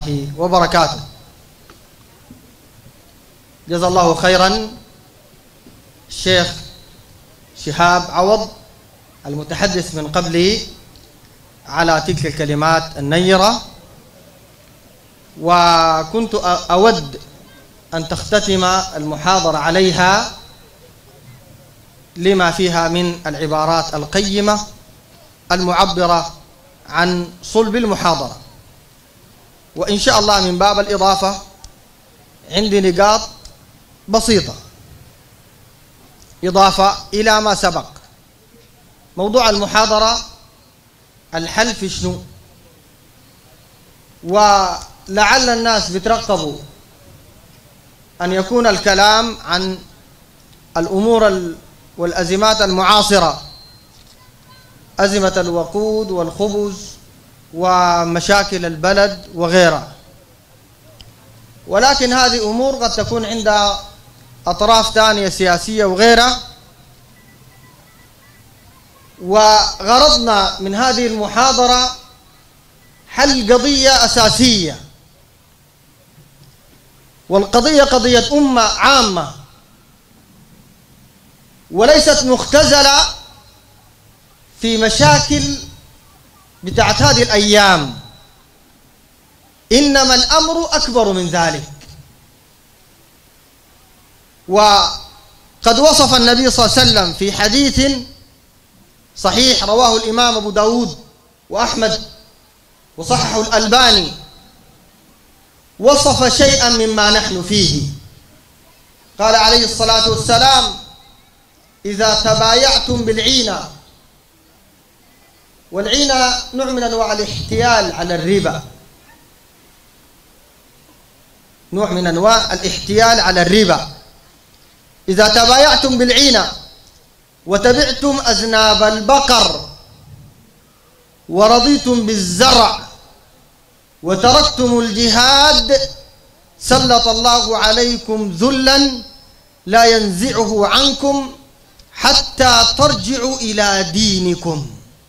وبركاته. جزا الله خيرا الشيخ شهاب عوض المتحدث من قبلي على تلك الكلمات النيرة، وكنت أود أن تختتم المحاضرة عليها لما فيها من العبارات القيمة المعبرة عن صلب المحاضرة. وإن شاء الله من باب الإضافة عندي نقاط بسيطة إضافة إلى ما سبق. موضوع المحاضرة الحل في شنو؟ ولعل الناس بيترقبوا أن يكون الكلام عن الأمور والأزمات المعاصرة، أزمة الوقود والخبز ومشاكل البلد وغيرها، ولكن هذه أمور قد تكون عندها أطراف ثانية سياسية وغيرها. وغرضنا من هذه المحاضرة حل قضية أساسية، والقضية قضية أمة عامة وليست مختزلة في مشاكل بتاعت هذه الأيام، إنما الأمر أكبر من ذلك. وقد وصف النبي صلى الله عليه وسلم في حديث صحيح رواه الإمام أبو داود وأحمد وصححه الألباني، وصف شيئا مما نحن فيه. قال عليه الصلاة والسلام: إذا تبايعتم بالعينة، والعينة نوع من أنواع الاحتيال على الربا، نوع من أنواع الاحتيال على الربا. إذا تبايعتم بالعينة وتبعتم أذناب البقر ورضيتم بالزرع وتركتم الجهاد سلط الله عليكم ذلا لا ينزعه عنكم حتى ترجعوا إلى دينكم.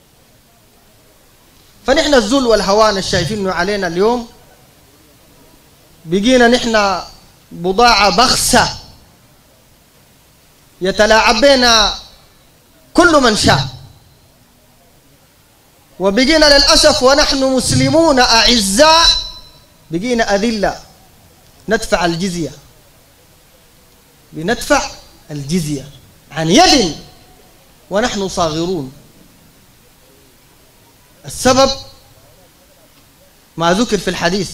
فنحن الذل والهوان الشايفينه علينا اليوم بقينا نحن بضاعة بخسة يتلاعب بنا كل من شاء، وبقينا للأسف ونحن مسلمون أعزاء بقينا أذلة ندفع الجزية، بندفع الجزية عن يد ونحن صاغرون. السبب ما ذكر في الحديث،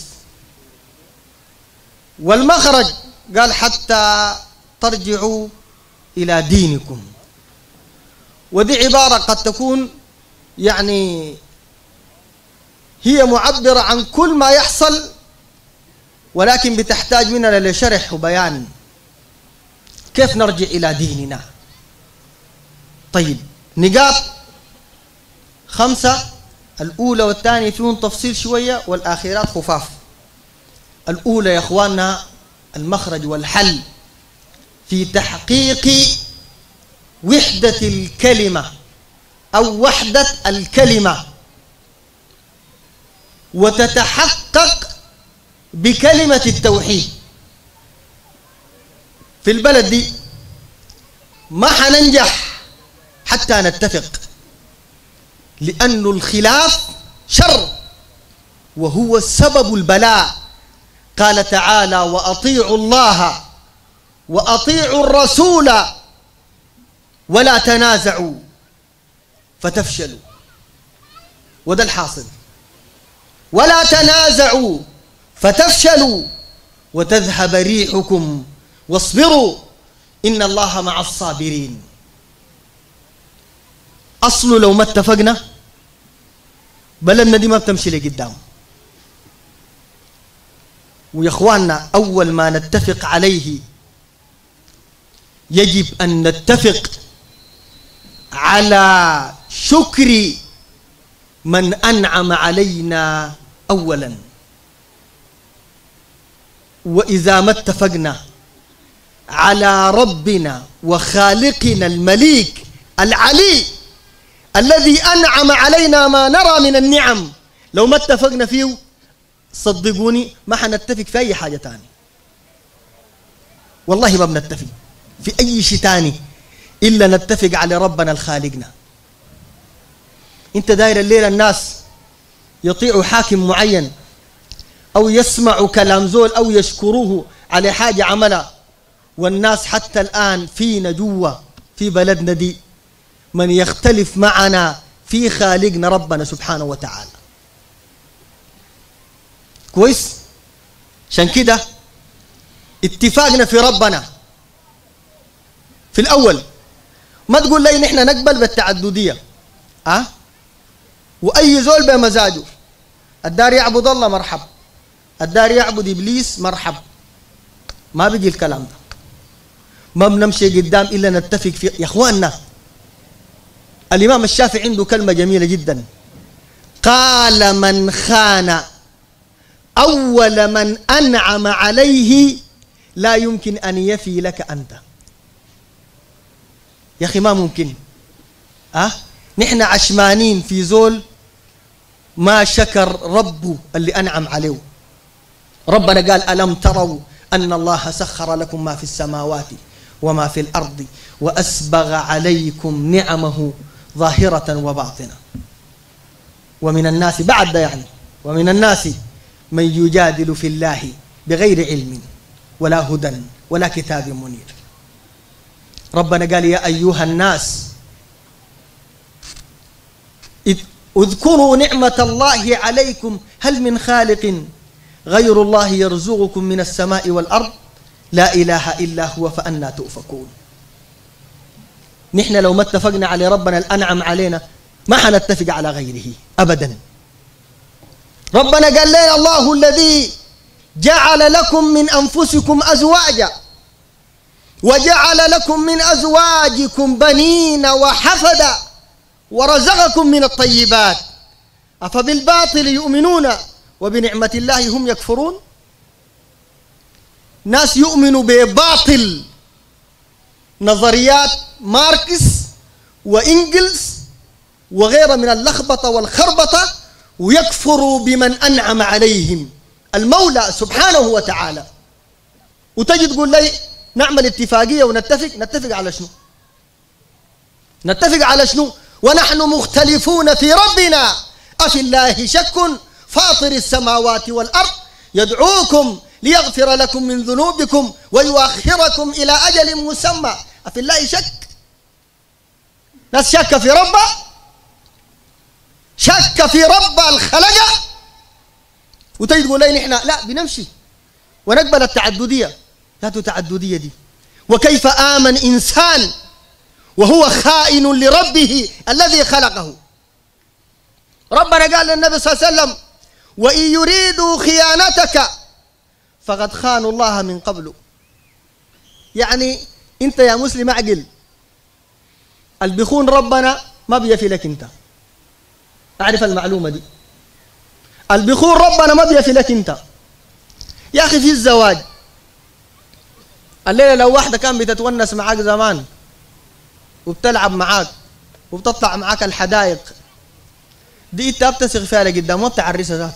والمخرج قال حتى ترجعوا إلى دينكم. ودي عبارة قد تكون يعني هي معبرة عن كل ما يحصل، ولكن بتحتاج مننا لشرح وبيان كيف نرجع إلى ديننا. طيب، نقاط 5، الأولى والثانية فيهم تفصيل شوية والآخرات خفاف. الأولى يا أخواننا المخرج والحل في تحقيق وحدة الكلمة أو وحدة الكلمة، وتتحقق بكلمة التوحيد. في البلد دي ما حننجح حتى نتفق، لأن الخلاف شر وهو سبب البلاء. قال تعالى: وأطيعوا الله وأطيعوا الرسول ولا تنازعوا فتفشلوا. وده الحاصل، ولا تنازعوا فتفشلوا وتذهب ريحكم واصبروا إن الله مع الصابرين. أصله لو ما اتفقنا بلدنا دي ما بتمشي لقدام. ويا اخواننا أول ما نتفق عليه يجب أن نتفق على شكر من أنعم علينا أولا. وإذا ما اتفقنا على ربنا وخالقنا المليك العلي الذي أنعم علينا ما نرى من النعم، لو ما اتفقنا فيه صدقوني ما حنتفق في أي حاجة تاني، والله ما بنتفق في أي شيء تاني إلا نتفق على ربنا الخالقنا. أنت داير الليلة الناس يطيعوا حاكم معين أو يسمعوا كلام زول أو يشكروه على حاجة عملها، والناس حتى الآن فينا جوا في بلدنا دي من يختلف معنا في خالقنا ربنا سبحانه وتعالى. كويس؟ عشان كده اتفاقنا في ربنا في الأول ما تقول لي نحن نقبل بالتعددية وأي زول بمزاجه، الدار يعبد الله مرحب، الدار يعبد إبليس مرحب، ما بيجي الكلام ده. ما بنمشي قدام إلا نتفق في. يا أخواننا الإمام الشافعي عنده كلمة جميلة جدا، قال من خان أول من أنعم عليه لا يمكن أن يفي لك أنت. يا أخي ما ممكن نحن عشمانين في زول ما شكر ربه اللي أنعم عليه. ربنا قال ألم تروا أن الله سخر لكم ما في السماوات وما في الأرض وأسبغ عليكم نعمه ظاهرة وباطنة ومن الناس بعد يعني ومن الناس من يجادل في الله بغير علم ولا هدى ولا كتاب منير. ربنا قال يا أيها الناس اذكروا نعمة الله عليكم هل من خالق غير الله يرزقكم من السماء والأرض لا إله إلا هو فأنا تؤفكون. نحن لو ما اتفقنا على ربنا الأنعم علينا ما حنتفق على غيره أبدا. ربنا قال لنا الله الذي جعل لكم من أنفسكم أزواجا وجعل لكم من أزواجكم بنين وحفدا ورزقكم من الطيبات أفبالباطل يؤمنون وبنعمة الله هم يكفرون. ناس يؤمنوا بباطل نظريات ماركس وإنجلز وغيرها من اللخبطة والخربطة ويكفروا بمن أنعم عليهم المولى سبحانه وتعالى. وتجي تقول لي نعمل اتفاقية نتفق على شنو؟ نتفق على شنو ونحن مختلفون في ربنا أفي الله شك فاطر السماوات والأرض يدعوكم ليغفر لكم من ذنوبكم ويؤخركم إلى أجل مسمى. أفي الله شك؟ ناس شك في ربه، شك في رب الخلق، وتجي تقول لي نحن لا بنمشي ونقبل التعددية. لا تعددية دي. وكيف آمن إنسان وهو خائن لربه الذي خلقه. ربنا قال للنبي صلى الله عليه وسلم وإن يريدوا خيانتك فقد خانوا الله من قبل. يعني انت يا مسلم اعقل، اللي بيخون ربنا ما بيفي لك انت، اعرف المعلومة دي. اللي بيخون ربنا ما بيفي لك انت. يا اخي في الزواج الليلة لو واحدة كان بتتونس معاك زمان وبتلعب معاك وبتطلع معاك الحدائق دي انت بتثق فيها لقدام، ما بتعرسها ذاته،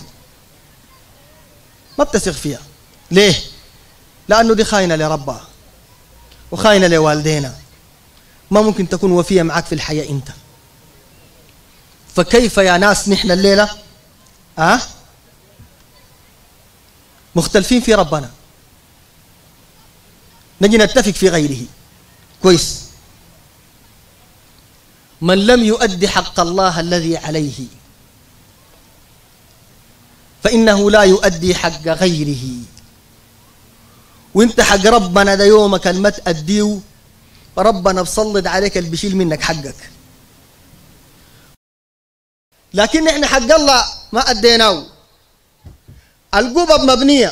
ما بتثق فيها. ليه؟ لأنه دي خاينة لربها وخاينة لوالدينا، ما ممكن تكون وفية معاك في الحياة انت. فكيف يا ناس نحن الليلة مختلفين في ربنا نجي نتفق في غيره. كويس؟ من لم يؤدي حق الله الذي عليه فإنه لا يؤدي حق غيره. وانت حق ربنا ده يومك ما تأديه ربنا بصلد عليك اللي بيشيل منك حقك. لكن احنا حق الله ما أديناه. القبب مبنية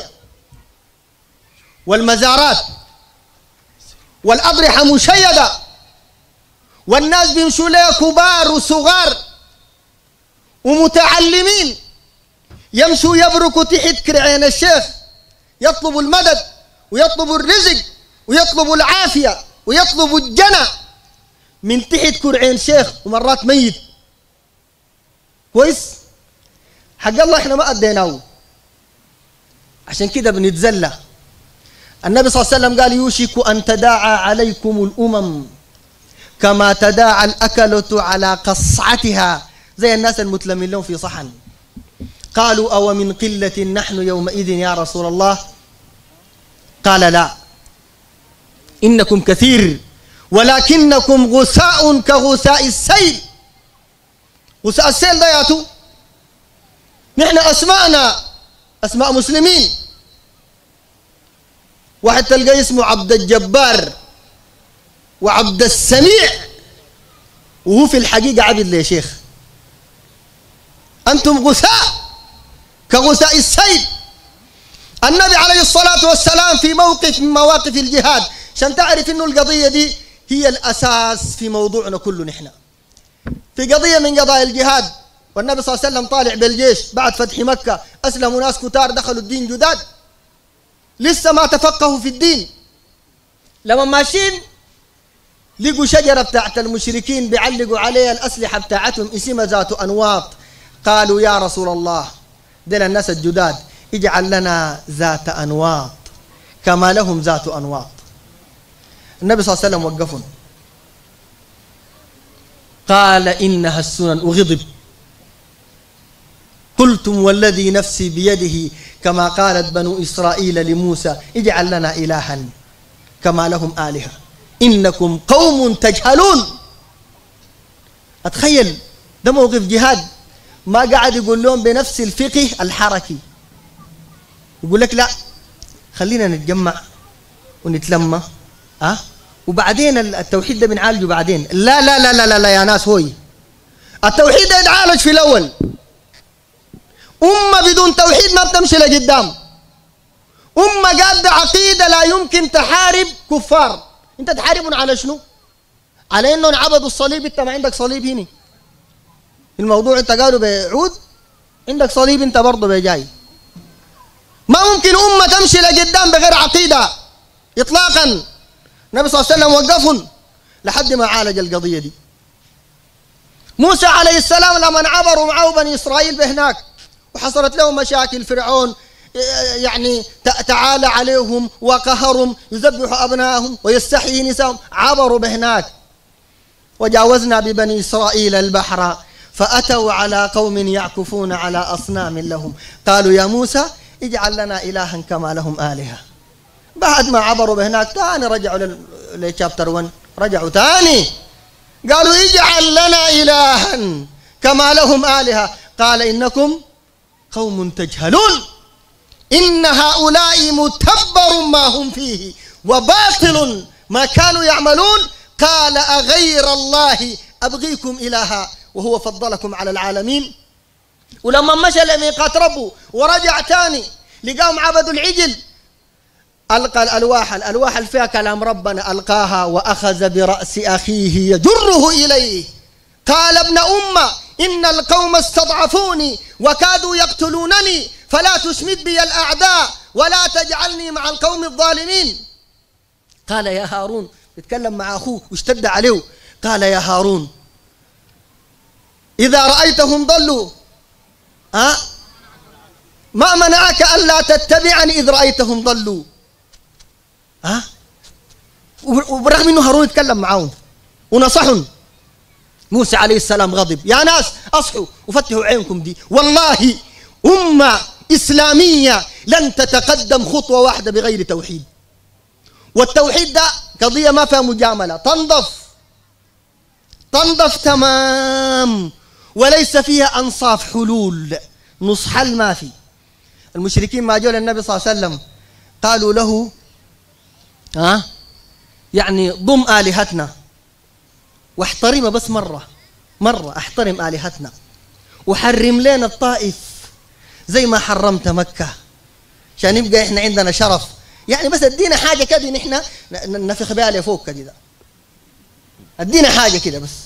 والمزارات والأضرحة مشيدة والناس بيمشوا لها كبار وصغار ومتعلمين يمشوا يبركوا تحت كرعين الشيخ يطلبوا المدد ويطلبوا الرزق ويطلبوا العافية ويطلبوا الجنة من تحت كرعين شيخ ومرات ميت. كويس؟ حق الله احنا ما أديناه. عشان كده بنتزلى. النبي صلى الله عليه وسلم قال يوشك أن تداعى عليكم الأمم كما تداعى الأكلة على قصعتها، زي الناس المتلمين لهم في صحن. قالوا أو من قلة نحن يومئذ يا رسول الله؟ قال لا، إنكم كثير ولكنكم غثاء كغثاء السيل. غثاء السيل ده ياتو، نحن أسماءنا أسماء مسلمين. واحد تلقى اسمه عبد الجبار وعبد السميع وهو في الحقيقة عبد لي شيخ. أنتم غثاء كغثاء السيل. النبي عليه الصلاة والسلام في موقف من مواقف الجهاد، عشان تعرف إنه القضية دي هي الأساس في موضوعنا كله. نحن في قضية من قضايا الجهاد، والنبي صلى الله عليه وسلم طالع بالجيش بعد فتح مكة، أسلموا ناس كتار دخلوا الدين جداد لسه ما تفقهوا في الدين. لما ماشيين لقوا شجرة بتاعت المشركين بيعلقوا عليها الأسلحة بتاعتهم اسمها ذات أنواط. قالوا يا رسول الله دل الناس الجداد اجعل لنا ذات أنواط كما لهم ذات أنواط. النبي صلى الله عليه وسلم وقفهم قال إنها السنن، وغضب. قلتم والذي نفسي بيده كما قالت بنو إسرائيل لموسى اجعل لنا إلها كما لهم آلهة إنكم قوم تجهلون. أتخيل ده موقف جهاد، ما قاعد يقول لهم بنفس الفقه الحركي، يقول لك لا خلينا نتجمع ونتلمى وبعدين التوحيد ده بنعالجه بعدين. لا لا لا لا لا يا ناس، هوي التوحيد ده يتعالج في الأول. أمة بدون توحيد ما بتمشي لقدام. أمة قادة عقيدة لا يمكن تحارب كفار. أنت تحاربون على شنو؟ على إنهم عبدوا الصليب. أنت ما عندك صليب هنا. الموضوع أنت قالوا بعود، عندك صليب أنت برضه بجاي. ما ممكن أمة تمشي لقدام بغير عقيدة إطلاقا. النبي صلى الله عليه وسلم وقفهم لحد ما عالج القضية دي. موسى عليه السلام لما عبروا معه بني إسرائيل بهناك وحصلت لهم مشاكل، فرعون يعني تعالى عليهم وقهرهم، يذبح أبنائهم ويستحيي نساءهم، عبروا بهناك. وجاوزنا ببني إسرائيل البحر فأتوا على قوم يعكفون على أصنام لهم قالوا يا موسى اجعل لنا إلها كما لهم آلهة. بعد ما عبروا بهناك تاني رجعوا لشابتر 1، رجعوا تاني قالوا اجعل لنا إلها كما لهم آلهة. قال إنكم قوم تجهلون إن هؤلاء متبر ما هم فيه وباطل ما كانوا يعملون. قال أغير الله أبغيكم إلها وهو فضلكم على العالمين. ولما مشى لميقات ربه ورجع تاني لقاهم عبدوا العجل، ألقى الألواح اللي فيها كلام ربنا ألقاها وأخذ برأس أخيه يجره إليه. قال ابن أمة إن القوم استضعفوني وكادوا يقتلونني فلا تشمت بي الأعداء ولا تجعلني مع القوم الظالمين. قال يا هارون، يتكلم مع أخوه واشتد عليه، قال يا هارون إذا رأيتهم ضلوا ما منعك ألا تتبعني إذ رأيتهم ضلوا. وبرغم أنه هارون يتكلم معهم ونصحهم، موسى عليه السلام غضب. يا ناس أصحوا وفتحوا عينكم، دي والله أمة إسلامية لن تتقدم خطوة واحدة بغير توحيد. والتوحيد ده قضية ما فيها مجاملة، تنظف تمام وليس فيها أنصاف حلول، نص حل ما في. المشركين ما جاءوا للنبي صلى الله عليه وسلم قالوا له يعني ضم آلهتنا واحترم بس مرة احترم آلهتنا وحرم لنا الطائف زي ما حرمت مكة عشان يبقى احنا عندنا شرف. يعني بس ادينا حاجة كده نحن نفخ بها لفوق كده، ادينا حاجة كده بس.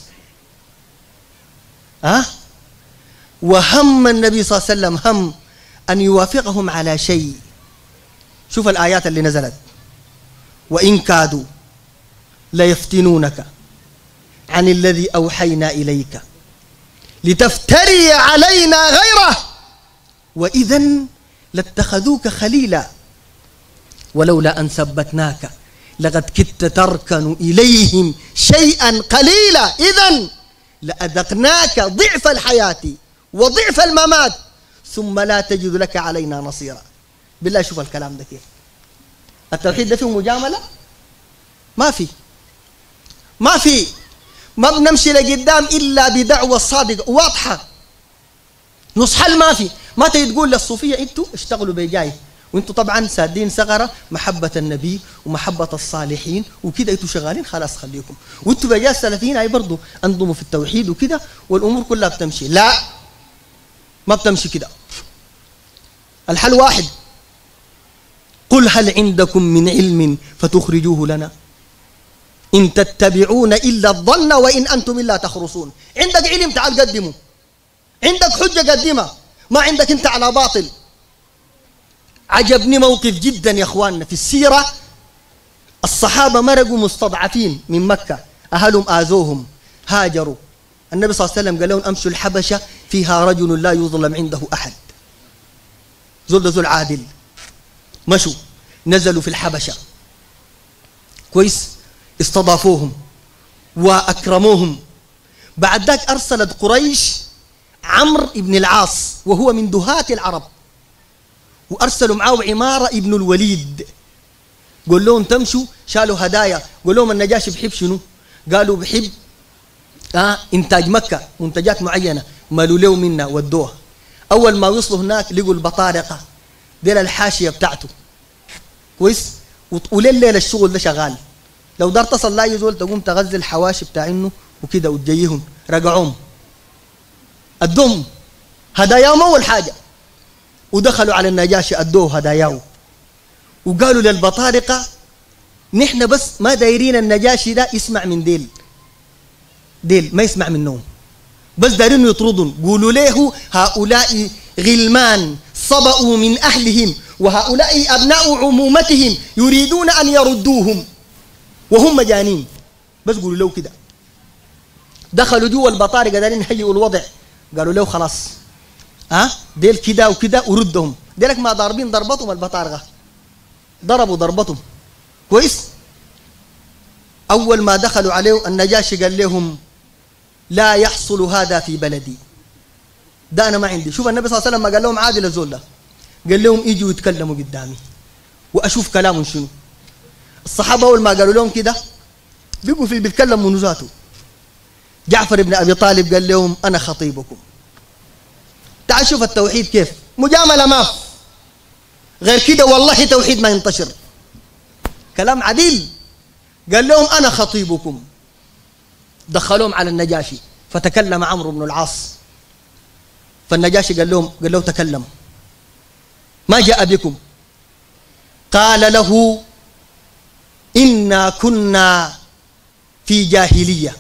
وهم النبي صلى الله عليه وسلم هم أن يوافقهم على شيء. شوف الآيات اللي نزلت: وإن كادوا ليفتنونك عن الذي أوحينا إليك لتفتري علينا غيره وإذا لاتخذوك خليلا ولولا أن ثبتناك لقد كدت تركن إليهم شيئا قليلا إذن لأذقناك ضعف الحياة وضعف الممات ثم لا تجد لك علينا نصيرا. بالله شوف الكلام ده كيف. التوحيد ده فيه مجاملة؟ ما في ما بنمشي لقدام إلا بدعوة صادقة واضحة. نص حل ما تيجي تقول للصوفية انتوا اشتغلوا بجاي وانتوا طبعا سادين ثغرة محبة النبي ومحبة الصالحين وكده انتوا شغالين خلاص خليكم، وانتوا بجاي السلفيين هاي برضو انضموا في التوحيد وكده والامور كلها بتمشي. لا، ما بتمشي كده. الحل واحد، قل هل عندكم من علم فتخرجوه لنا إن تتبعون إلا الظن وإن أنتم إلا تخرصون. عندك علم تعال قدمه، عندك حجة قدمها، ما عندك أنت على باطل. عجبني موقف جدا يا أخواننا في السيرة. الصحابة مرقوا مستضعفين من مكة، أهلهم آذوهم هاجروا. النبي صلى الله عليه وسلم قال لهم أمشوا الحبشة فيها رجل لا يظلم عنده أحد، ذو العادل. مشوا نزلوا في الحبشة كويس، استضافوهم وأكرموهم. بعد ذلك أرسلت قريش عمرو بن العاص وهو من دهاة العرب، وأرسلوا معه عمارة ابن الوليد. قول لهم تمشوا، شالوا هدايا. قول لهم النجاشي بحب شنو؟ قالوا بحب إنتاج مكة، منتجات معينة، مالوا له منا ودوها. أول ما وصلوا هناك لقوا البطارقة ديل الحاشية بتاعته كويس، وليل الشغل ده شغال. لو دار تصل لا يزول تقوم تغذي الحواشي بتاع إنه وكده وتجيهم رجعوهم أدوهم هداياهم أول حاجة، ودخلوا على النجاشي أدوه هداياه وقالوا للبطارقة نحن بس ما دايرين النجاشي ده يسمع من ديل ما يسمع منهم، بس دايرين يطردون. قولوا له هؤلاء غلمان صبأوا من أهلهم وهؤلاء أبناء عمومتهم يريدون أن يردوهم وهم مجانين، بس قولوا له كده. دخلوا جوا البطارقة دايرين يهيئوا الوضع، قالوا له خلاص ديل كده وكده وردهم. ديلك ما ضاربين ضربتهم البطارقة، ضربوا ضربتهم كويس. أول ما دخلوا عليه النجاشي قال لهم لا يحصل هذا في بلدي، ده أنا ما عندي. شوف النبي صلى الله عليه وسلم ما قال لهم عادل الزول ده، قال لهم يجوا يتكلموا قدامي وأشوف كلامهم شنو. الصحابة أول ما قالوا لهم كده بيقوا في بيتكلموا من ذاته. جعفر بن أبي طالب قال لهم أنا خطيبكم. تعال شوف التوحيد كيف مجاملة، ما غير كده والله توحيد ما ينتشر. كلام عديل. قال لهم أنا خطيبكم. دخلوهم على النجاشي فتكلم عمرو بن العاص، فالنجاشي قال له تكلم، ما جاء بكم؟ قال له إنا كنا في جاهلية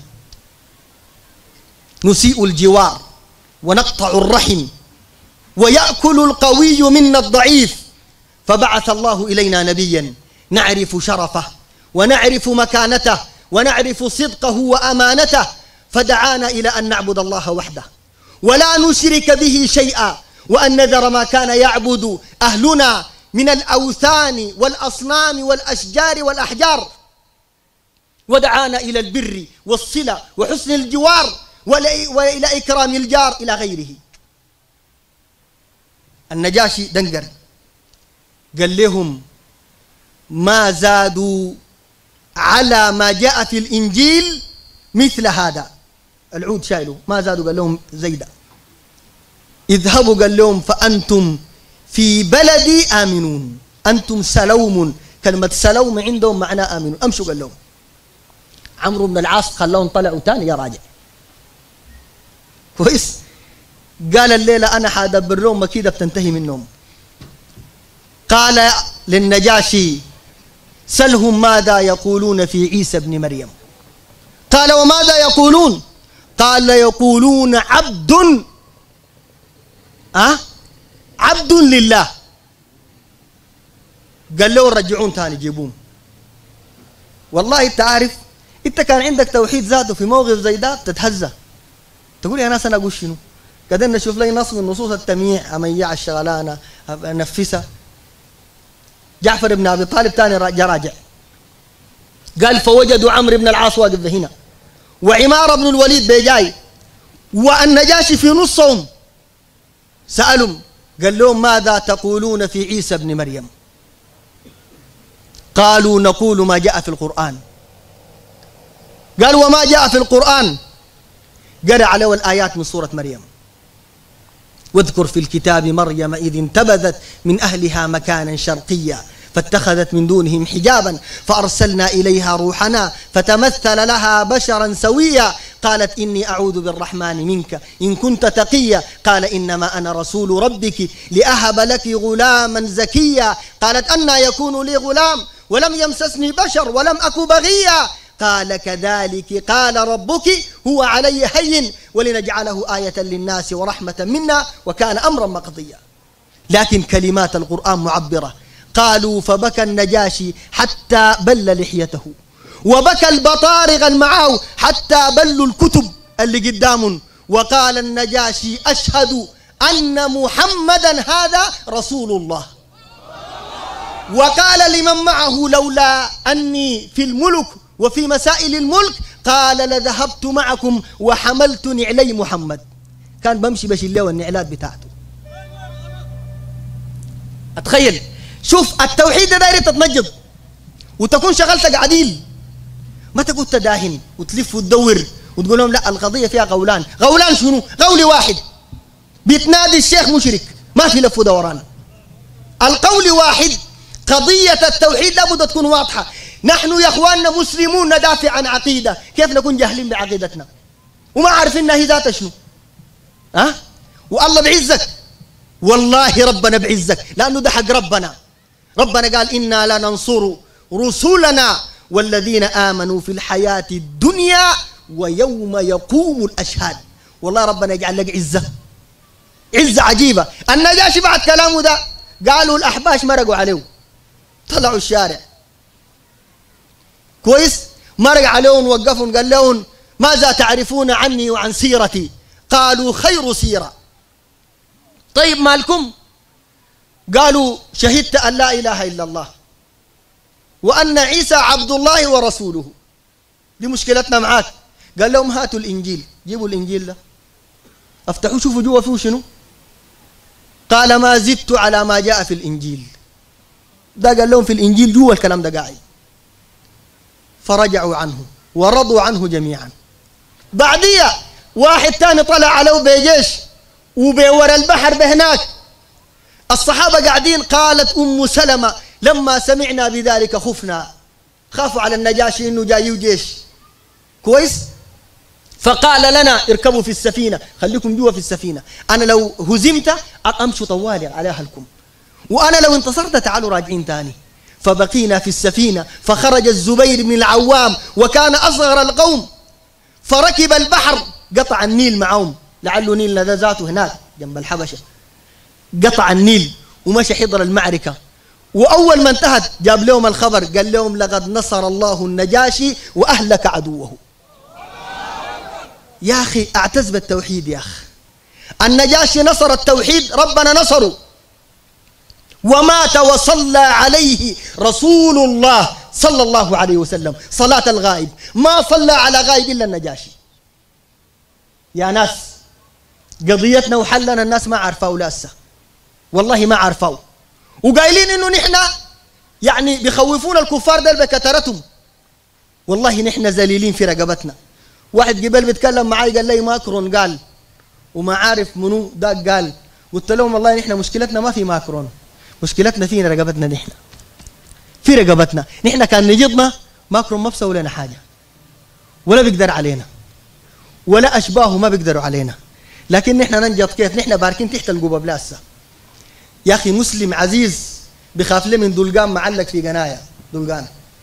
نسيء الجوار ونقطع الرحم ويأكل القوي منا الضعيف، فبعث الله إلينا نبيا نعرف شرفه ونعرف مكانته ونعرف صدقه وأمانته، فدعانا إلى أن نعبد الله وحده ولا نشرك به شيئا وأن نذر ما كان يعبد أهلنا من الأوثان والأصنام والأشجار والأحجار، ودعانا إلى البر والصلة وحسن الجوار وإلى إكرام الجار إلى غيره. النجاشي دنقر قال لهم ما زادوا على ما جاء في الإنجيل مثل هذا. العود شايله ما زادوا، قال لهم زيدا. اذهبوا قال لهم فأنتم في بلدي آمنون، أنتم سلوم. كلمة سلوم عندهم معناه آمنون. أمشوا قال لهم. عمرو بن العاص خلاهم طلعوا تاني يا راجع كويس. قال الليلة أنا حادبر لهم مكيدة بتنتهي منهم. قال للنجاشي سلهم ماذا يقولون في عيسى بن مريم. قال وماذا يقولون؟ قال يقولون عبد عبد لله. قال له رجعون تاني جيبون. والله انت عارف انت كان عندك توحيد ذاته في موقف زي ده تتهزى تقول يا ناس انا اقول شنو؟ قدرنا نشوف لي نص من نصوص التمييع اميع الشغلانه نفسها. جعفر بن أبي طالب تاني راجع قال فوجدوا عمرو بن العاص واقف هنا وعمار بن الوليد بيجاي والنجاشي في نصهم. سألهم قال لهم ماذا تقولون في عيسى بن مريم؟ قالوا نقول ما جاء في القرآن. قال وما جاء في القرآن؟ قرأ عليه الآيات من سورة مريم. واذكر في الكتاب مريم إذ انتبذت من أهلها مكانا شرقيا فاتخذت من دونهم حجابا فأرسلنا إليها روحنا فتمثل لها بشرا سويا قالت إني أعوذ بالرحمن منك إن كنت تقيا قال إنما أنا رسول ربك لأهب لك غلاما زكيا قالت أنى يكون لي غلام ولم يمسسني بشر ولم أك بغيا قال كذلك قال ربك هو علي هين ولنجعله آية للناس ورحمة منا وكان أمرا مقضيا. لكن كلمات القرآن معبرة. قالوا فبكى النجاشي حتى بل لحيته وبكى البطارغ معه حتى بلوا الكتب اللي قدامهم. وقال النجاشي أشهد أن محمدا هذا رسول الله. وقال لمن معه لولا أني في الملك وفي مسائل الملك قال لذهبت معكم وحملت نعلي محمد. كان بمشي بشيل له النعلات بتاعته. أتخيل شوف التوحيد ده داير تتنجد وتكون شغلتك عديل ما تقول تداهن وتلف وتدور وتقول لهم لا القضية فيها قولان. قولان شنو؟ قول واحد بيتنادي الشيخ مشرك ما في لف ودوران. القول واحد قضية التوحيد لابد تكون واضحة. نحن يا اخواننا مسلمون ندافع عن عقيدة كيف نكون جاهلين بعقيدتنا وما عارفين هي ذات شنو؟ والله بعزك والله ربنا بعزك لأنه ده حق ربنا. ربنا قال إنا لننصر رسلنا والذين آمنوا في الحياة الدنيا ويوم يقوم الأشهاد. والله ربنا يجعل لك عزة عجيبة. النجاشي بعد كلامه ده قالوا الأحباش مرقوا عليه طلعوا الشارع كويس مرق عليهم وقفهم قال لهم ماذا تعرفون عني وعن سيرتي؟ قالوا خير سيرة. طيب مالكم؟ قالوا شهدت أن لا إله إلا الله وأن عيسى عبد الله ورسوله. دي مشكلتنا معاك. قال لهم هاتوا الإنجيل. جيبوا الإنجيل ده افتحوا شوفوا جوا فيه شنو. قال ما زدت على ما جاء في الإنجيل. ده قال لهم في الإنجيل جوا الكلام ده قاعد. فرجعوا عنه ورضوا عنه جميعا. بعديها واحد تاني طلع عليه بجيش وبورا البحر بهناك. الصحابة قاعدين. قالت أم سلمة لما سمعنا بذلك خفنا. خافوا على النجاشي إنه جاي جيش كويس. فقال لنا اركبوا في السفينة خليكم جوا في السفينة. أنا لو هزمت أمشوا طوالي عليها لكم وأنا لو انتصرت تعالوا راجعين تاني. فبقينا في السفينة فخرج الزبير بن العوام وكان أصغر القوم فركب البحر قطع النيل معهم لعله نيل ذا ذاته هناك جنب الحبشة. قطع النيل ومشى حضر المعركة. وأول ما انتهت جاب لهم الخبر قال لهم لقد نصر الله النجاشي وأهلك عدوه. يا أخي أعتز بالتوحيد يا أخي. النجاشي نصر التوحيد ربنا نصره ومات وصلى عليه رسول الله صلى الله عليه وسلم صلاة الغائب. ما صلى على غائب إلا النجاشي. يا ناس قضيتنا وحلنا الناس ما عرفوا لسه والله ما عرفوا وقايلين إنه نحن يعني بيخوفون الكفار دل بكترتهم. والله نحن ذليلين في رقبتنا. واحد قبل بيتكلم معي قال لي ماكرون قال وما عارف منو ده قال. قلت لهم والله نحن مشكلتنا ما في ماكرون مشكلتنا فينا رقبتنا. نحن في رقبتنا نحن كان نجضنا ماكرون ما بسوي لنا حاجة ولا بيقدر علينا ولا أشباهه ما بيقدروا علينا. لكن نحن ننجض كيف؟ نحن باركين تحت القبب لاسه. يا أخي مسلم عزيز بخاف له من دلقان معلق في قناية دلقان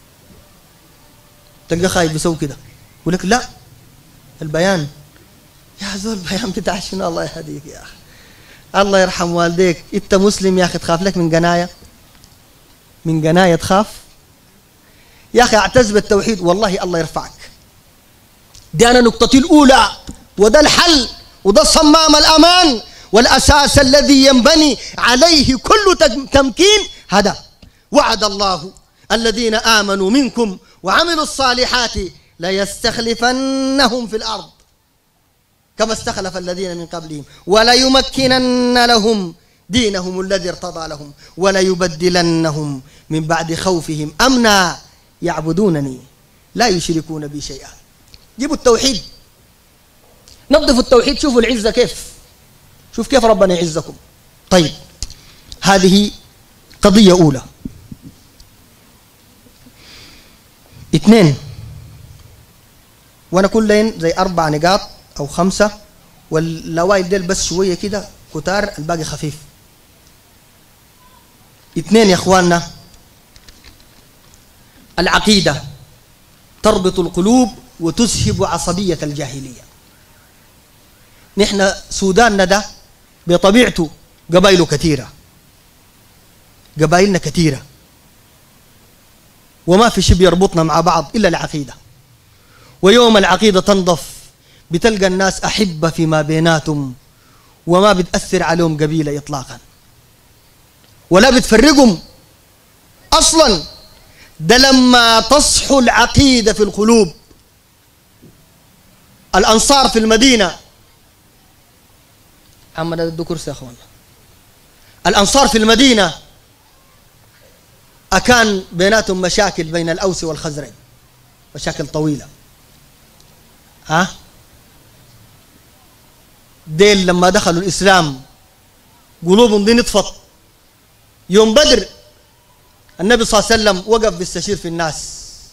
تلقى خايف بيسوي كده يقول لك لا البيان يا زول البيان بتاع شنو؟ الله يهديك يا أخي الله يرحم والديك. أنت مسلم يا أخي تخاف لك من قناية؟ من قناية تخاف؟ يا أخي اعتز بالتوحيد والله الله يرفعك. دي أنا نقطتي الأولى وده الحل وده صمام الأمان والأساس الذي ينبني عليه كل تمكين هذا. وعد الله الذين آمنوا منكم وعملوا الصالحات ليستخلفنهم في الأرض كما استخلف الذين من قبلهم وليمكنن لهم دينهم الذي ارتضى لهم وليبدلنهم من بعد خوفهم أمنا يعبدونني لا يشركون بي شيئا. جيبوا التوحيد، نظفوا التوحيد، شوفوا العزة كيف، شوف كيف ربنا يعزكم. طيب هذه قضية أولى. اثنين، وانا كل لين زي 4 نقاط او 5 واللوائل ديل بس شوية كده كتار، الباقي خفيف. 2 يا اخواننا، العقيدة تربط القلوب وتذهب عصبية الجاهلية. نحن سوداننا ده بطبيعته قبائله كثيرة، قبائلنا كثيرة، وما في شيء بيربطنا مع بعض إلا العقيدة. ويوم العقيدة تنضف بتلقى الناس أحبة فيما بيناتهم، وما بتأثر عليهم قبيلة إطلاقا ولا بتفرقهم أصلا. ده لما تصحو العقيدة في القلوب. الأنصار في المدينة، عم ده كرسي يا أخوانا، الأنصار في المدينة أكان بيناتهم مشاكل بين الأوس والخزرج، مشاكل طويلة. ديل لما دخلوا الإسلام قلوبهم دي نطفت. يوم بدر النبي صلى الله عليه وسلم وقف بيستشير في الناس.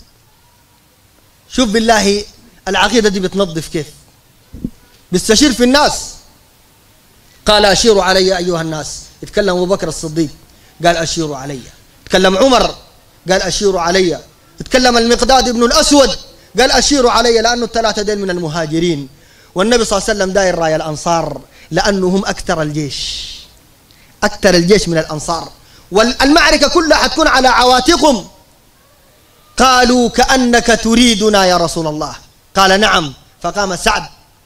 شوف بالله العقيدة دي بتنظف كيف، بيستشير في الناس. قال أشيروا علي أيها الناس. اتكلم أبو بكر الصديق قال أشيروا علي، اتكلم عمر قال أشيروا علي، اتكلم المقداد بن الأسود قال أشيروا علي، لأنه الثلاثة دين من المهاجرين. والنبي صلى الله عليه وسلم داير راية الأنصار لأنهم أكثر الجيش، أكثر الجيش من الأنصار، والمعركة كلها حتكون على عواتقهم. قالوا كأنك تريدنا يا رسول الله، قال نعم. فقام سعد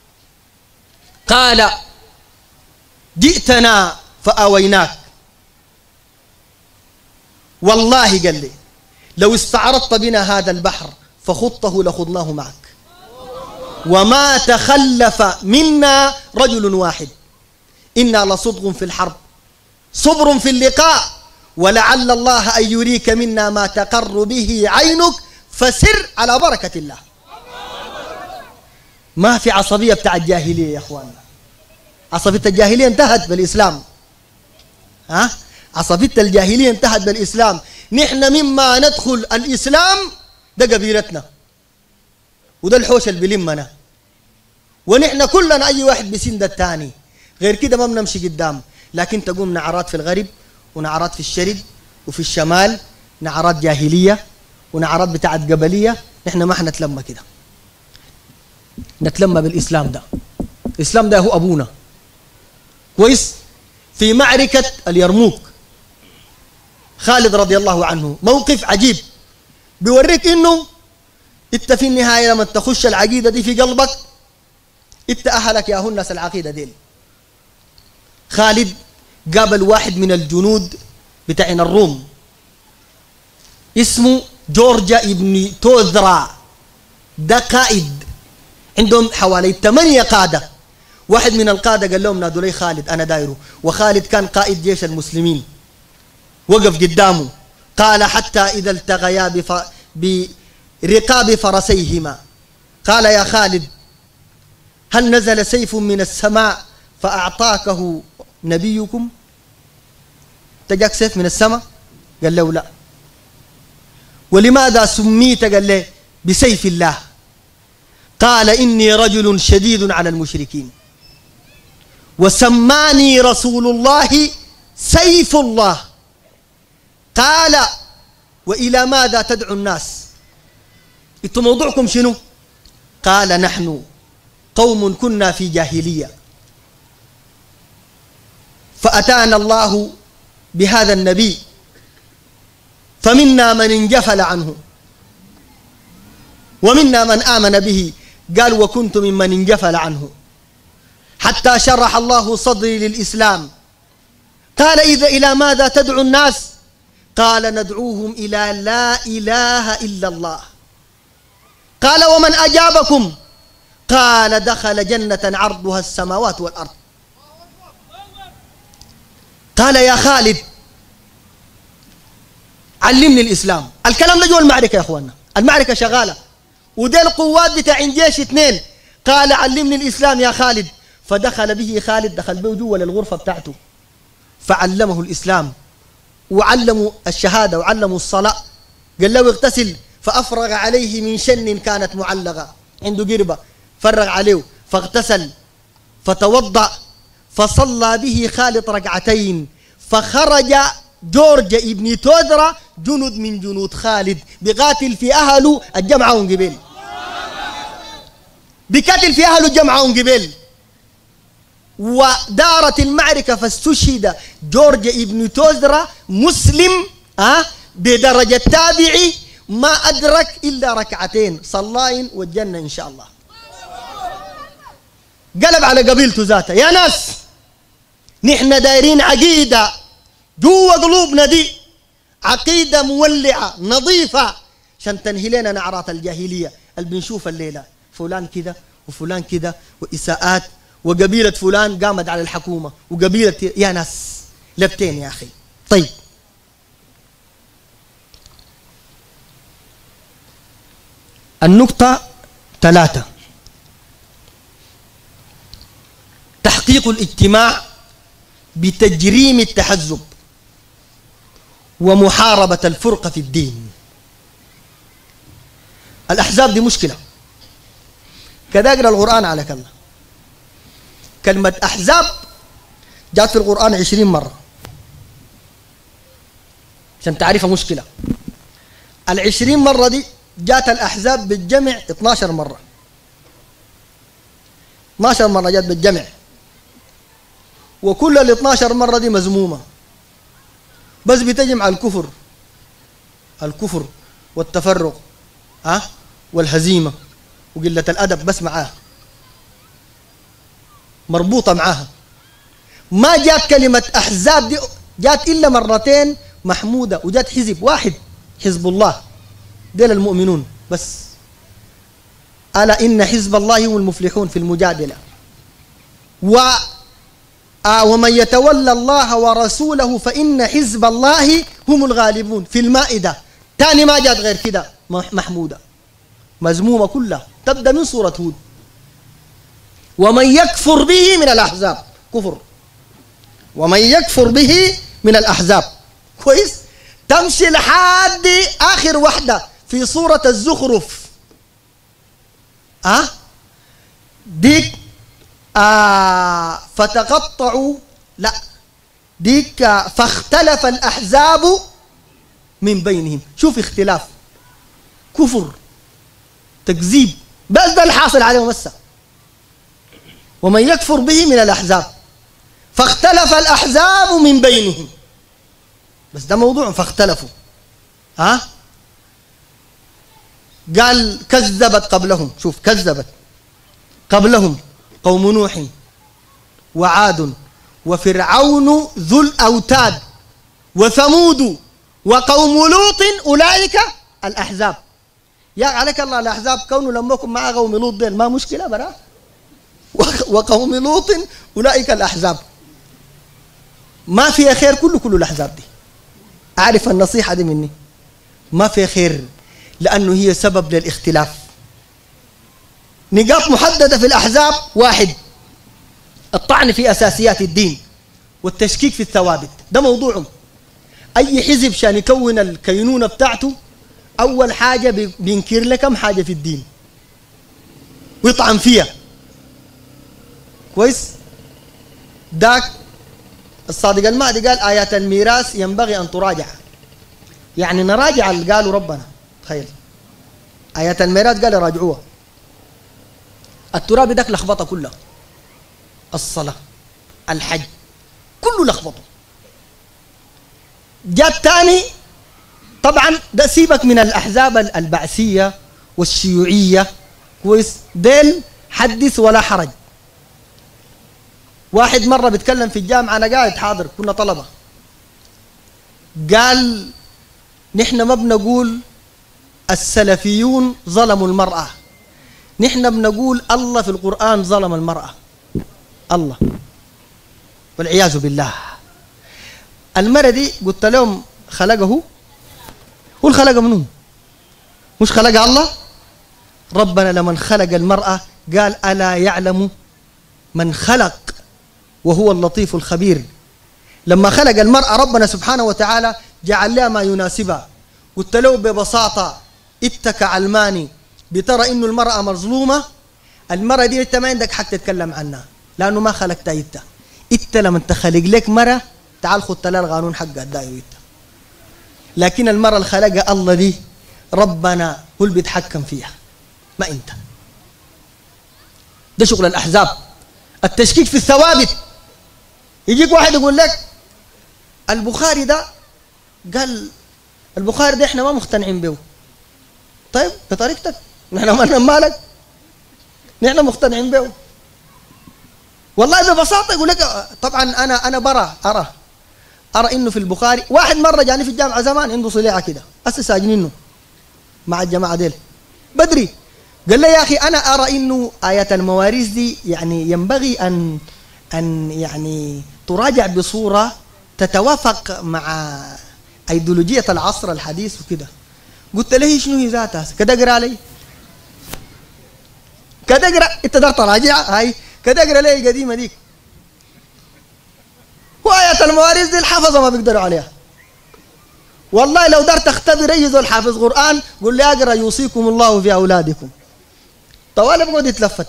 قال جئتنا فآويناك، والله قال لي لو استعرضت بنا هذا البحر فخطه لخضناه معك، وما تخلف منا رجل واحد، إنا لصدق في الحرب صبر في اللقاء، ولعل الله أن يريك منا ما تقر به عينك فسر على بركة الله. ما في عصبية بتاع الجاهلية يا أخواننا. عصبية الجاهلية انتهت بالإسلام. عصبية الجاهلية انتهت بالإسلام. نحن مما ندخل الإسلام ده قبيلتنا وده الحوش اللي بلمنا، ونحن كلنا أي واحد بسند الثاني، غير كده ما بنمشي قدام. لكن تقوم نعرات في الغرب ونعرات في الشرق وفي الشمال، نعرات جاهلية ونعرات بتاعت قبلية. نحن ما حنتلمى كده، نتلمى بالإسلام ده. الإسلام ده هو أبونا. كويس. في معركة اليرموك خالد رضي الله عنه موقف عجيب بيوريك إنه إنت في النهاية لما تخش العقيدة دي في قلبك إنت أهلك يا هنس العقيدة دي. خالد قابل واحد من الجنود بتاعنا الروم اسمه جورجا ابن توذرا، ده قائد عندهم حوالي 8 قادة. واحد من القادة قال لهم نادوا لي خالد أنا دايره، وخالد كان قائد جيش المسلمين. وقف قدامه قال حتى إذا التقيا برقاب فرسيهما قال يا خالد هل نزل سيف من السماء فأعطاكه نبيكم؟ تجاك سيف من السماء؟ قال له لا. ولماذا سميت؟ قال له بسيف الله. قال إني رجل شديد على المشركين وسماني رسول الله سيف الله. قال وإلى ماذا تدعو الناس؟ انتم موضوعكم شنو؟ قال نحن قوم كنا في جاهلية فأتانا الله بهذا النبي فمنا من انجفل عنه ومنا من آمن به. قال وكنت ممن انجفل عنه. حتى شرح الله صدري للإسلام. قال إذا إلى ماذا تدعو الناس؟ قال ندعوهم إلى لا إله إلا الله. قال ومن أجابكم؟ قال دخل جنة عرضها السماوات والأرض. قال يا خالد علمني الإسلام. الكلام ده جوا المعركة يا أخوانا، المعركة شغالة ودي القوات بتاع جيش 2. قال علمني الإسلام يا خالد. فدخل به خالد، دخل به جوا للغرفة بتاعته فعلمه الإسلام وعلموا الشهادة وعلموا الصلاة. قال له اغتسل، فأفرغ عليه من شن كانت معلقة عنده قربة، فرغ عليه فاغتسل فتوضأ فصلى به خالد ركعتين. فخرج جورج ابن تودرة جند من جنود خالد بقاتل في أهله الجمعة قبل، بقاتل في أهله الجمعة قبل. ودارت المعركة فاستشهد جورج ابن تودرة مسلم بدرجة تابعي، ما أدرك إلا ركعتين صلاين والجنة إن شاء الله. قلب على قبيلته ذاته، يا ناس نحن دايرين عقيدة جوا قلوبنا، دي عقيدة مولعة نظيفة عشان تنهي لنا نعرات الجاهلية اللي بنشوف الليلة، فلان كده وفلان كده وإساءات، وقبيلة فلان قامت على الحكومة وقبيلة، يا ناس لفتين يا أخي. طيب النقطة 3، تحقيق الاجتماع بتجريم التحزب ومحاربة الفرقة في الدين. الأحزاب دي مشكلة. كذا اقرأ القرآن على كلمة أحزاب جاءت في القرآن 20 مرة عشان تعرفها مشكلة. 20 مرة دي جاءت الأحزاب بالجمع 12 مرة، 12 مرة جاءت بالجمع، وكل ال 12 مرة دي مذمومة، بس بتجمع الكفر والتفرق والهزيمة وقلة الأدب، بس معاها مربوطة معاها. ما جاءت كلمة أحزاب دي جاءت إلا مرتين محمودة، وجاءت حزب واحد حزب الله، ديل المؤمنون بس. ألا إن حزب الله هم المفلحون في المجادلة. ومن يتولى الله ورسوله فإن حزب الله هم الغالبون في المائدة. تاني ما جاءت غير كده محمودة، مذمومة كلها، تبدأ من سورة هود. ومن يكفر به من الأحزاب، كفر، ومن يكفر به من الأحزاب، كويس، تمشي لحد آخر واحدة في سورة الزخرف. ديك فتقطعوا، لا ديك فاختلف الأحزاب من بينهم. شوف اختلاف، كفر، تكذيب، بس ده الحاصل عليهم هسه. ومن يكفر به من الأحزاب فاختلف الأحزاب من بينهم، بس ده موضوع فاختلفوا. قال كذبت قبلهم، شوف كذبت قبلهم قوم نوح وعاد وفرعون ذو الأوتاد وثمود وقوم لوط أولئك الأحزاب. يا عليك الله الأحزاب كونوا لما يكن مع قوم لوط ديل ما مشكلة برا، وقوم لوط أولئك الأحزاب، ما فيها خير. كل الأحزاب دي أعرف النصيحة دي مني، ما فيها خير لأنه هي سبب للاختلاف. نقاط محددة في الأحزاب: واحد، الطعن في أساسيات الدين والتشكيك في الثوابت، ده موضوعهم. أي حزب شان يكون الكينونة بتاعته أول حاجة بينكر لك كم حاجة في الدين ويطعن فيها، كويس. داك الصادق المهدي قال آيات الميراث ينبغي أن تراجع، يعني نراجع اللي قالوا ربنا. تخيل آيات الميراث قال راجعوها. التراب داك لخبطة كلها، الصلاة، الحج، كله لخبطه. جاء الثاني طبعا ده سيبك من الأحزاب البعثية والشيوعية، كويس، ديل حدث ولا حرج. واحد مرة بيتكلم في الجامعة، أنا قاعد حاضر كنا طلبة، قال نحن ما بنقول السلفيون ظلموا المرأة، نحن بنقول الله في القرآن ظلم المرأة. الله والعياذ بالله. المرأة دي قلت لهم خلقه هو الخلق منه، مش خلق الله. ربنا لمن خلق المرأة قال ألا يعلم من خلق وهو اللطيف الخبير. لما خلق المرأة ربنا سبحانه وتعالى جعل لها ما يناسبها. قلت له ببساطة اتك علماني بترى إنه المرأة مظلومة، المرأة دي انت ما عندك حق تتكلم عنها لأنه ما خلقتها انت لما تخلق لك مرأة تعال خد لها القانون حقها دايو انت. لكن المرأة اللي خلقها الله دي ربنا هو اللي بيتحكم فيها ما انت. ده شغل الأحزاب، التشكيك في الثوابت. يجيك واحد يقول لك البخاري ده، قال البخاري ده احنا ما مقتنعين به. طيب بطريقتك، نحن مالنا مالك، نحن مقتنعين به. والله ببساطة يقول لك طبعا أنا أرى إنه في البخاري. واحد مرة جاني في الجامعة زمان عنده صليعة كده هسه ساجنينه مع الجماعة ديل بدري، قال لي يا أخي أنا أرى إنه آية المواريث دي يعني ينبغي أن يعني تراجع بصورة تتوافق مع أيديولوجية العصر الحديث وكده. قلت له شنو هي ذاتها كده اقرا علي كده اقرا، انت دار تراجع هاي كده اقرا لي القديمه ديك. وآية المواريث دي الحفظه ما بيقدروا عليها. والله لو دار تختبر اي زول حافظ قران قول لي اقرا يوصيكم الله في اولادكم طوال بقعد يتلفت.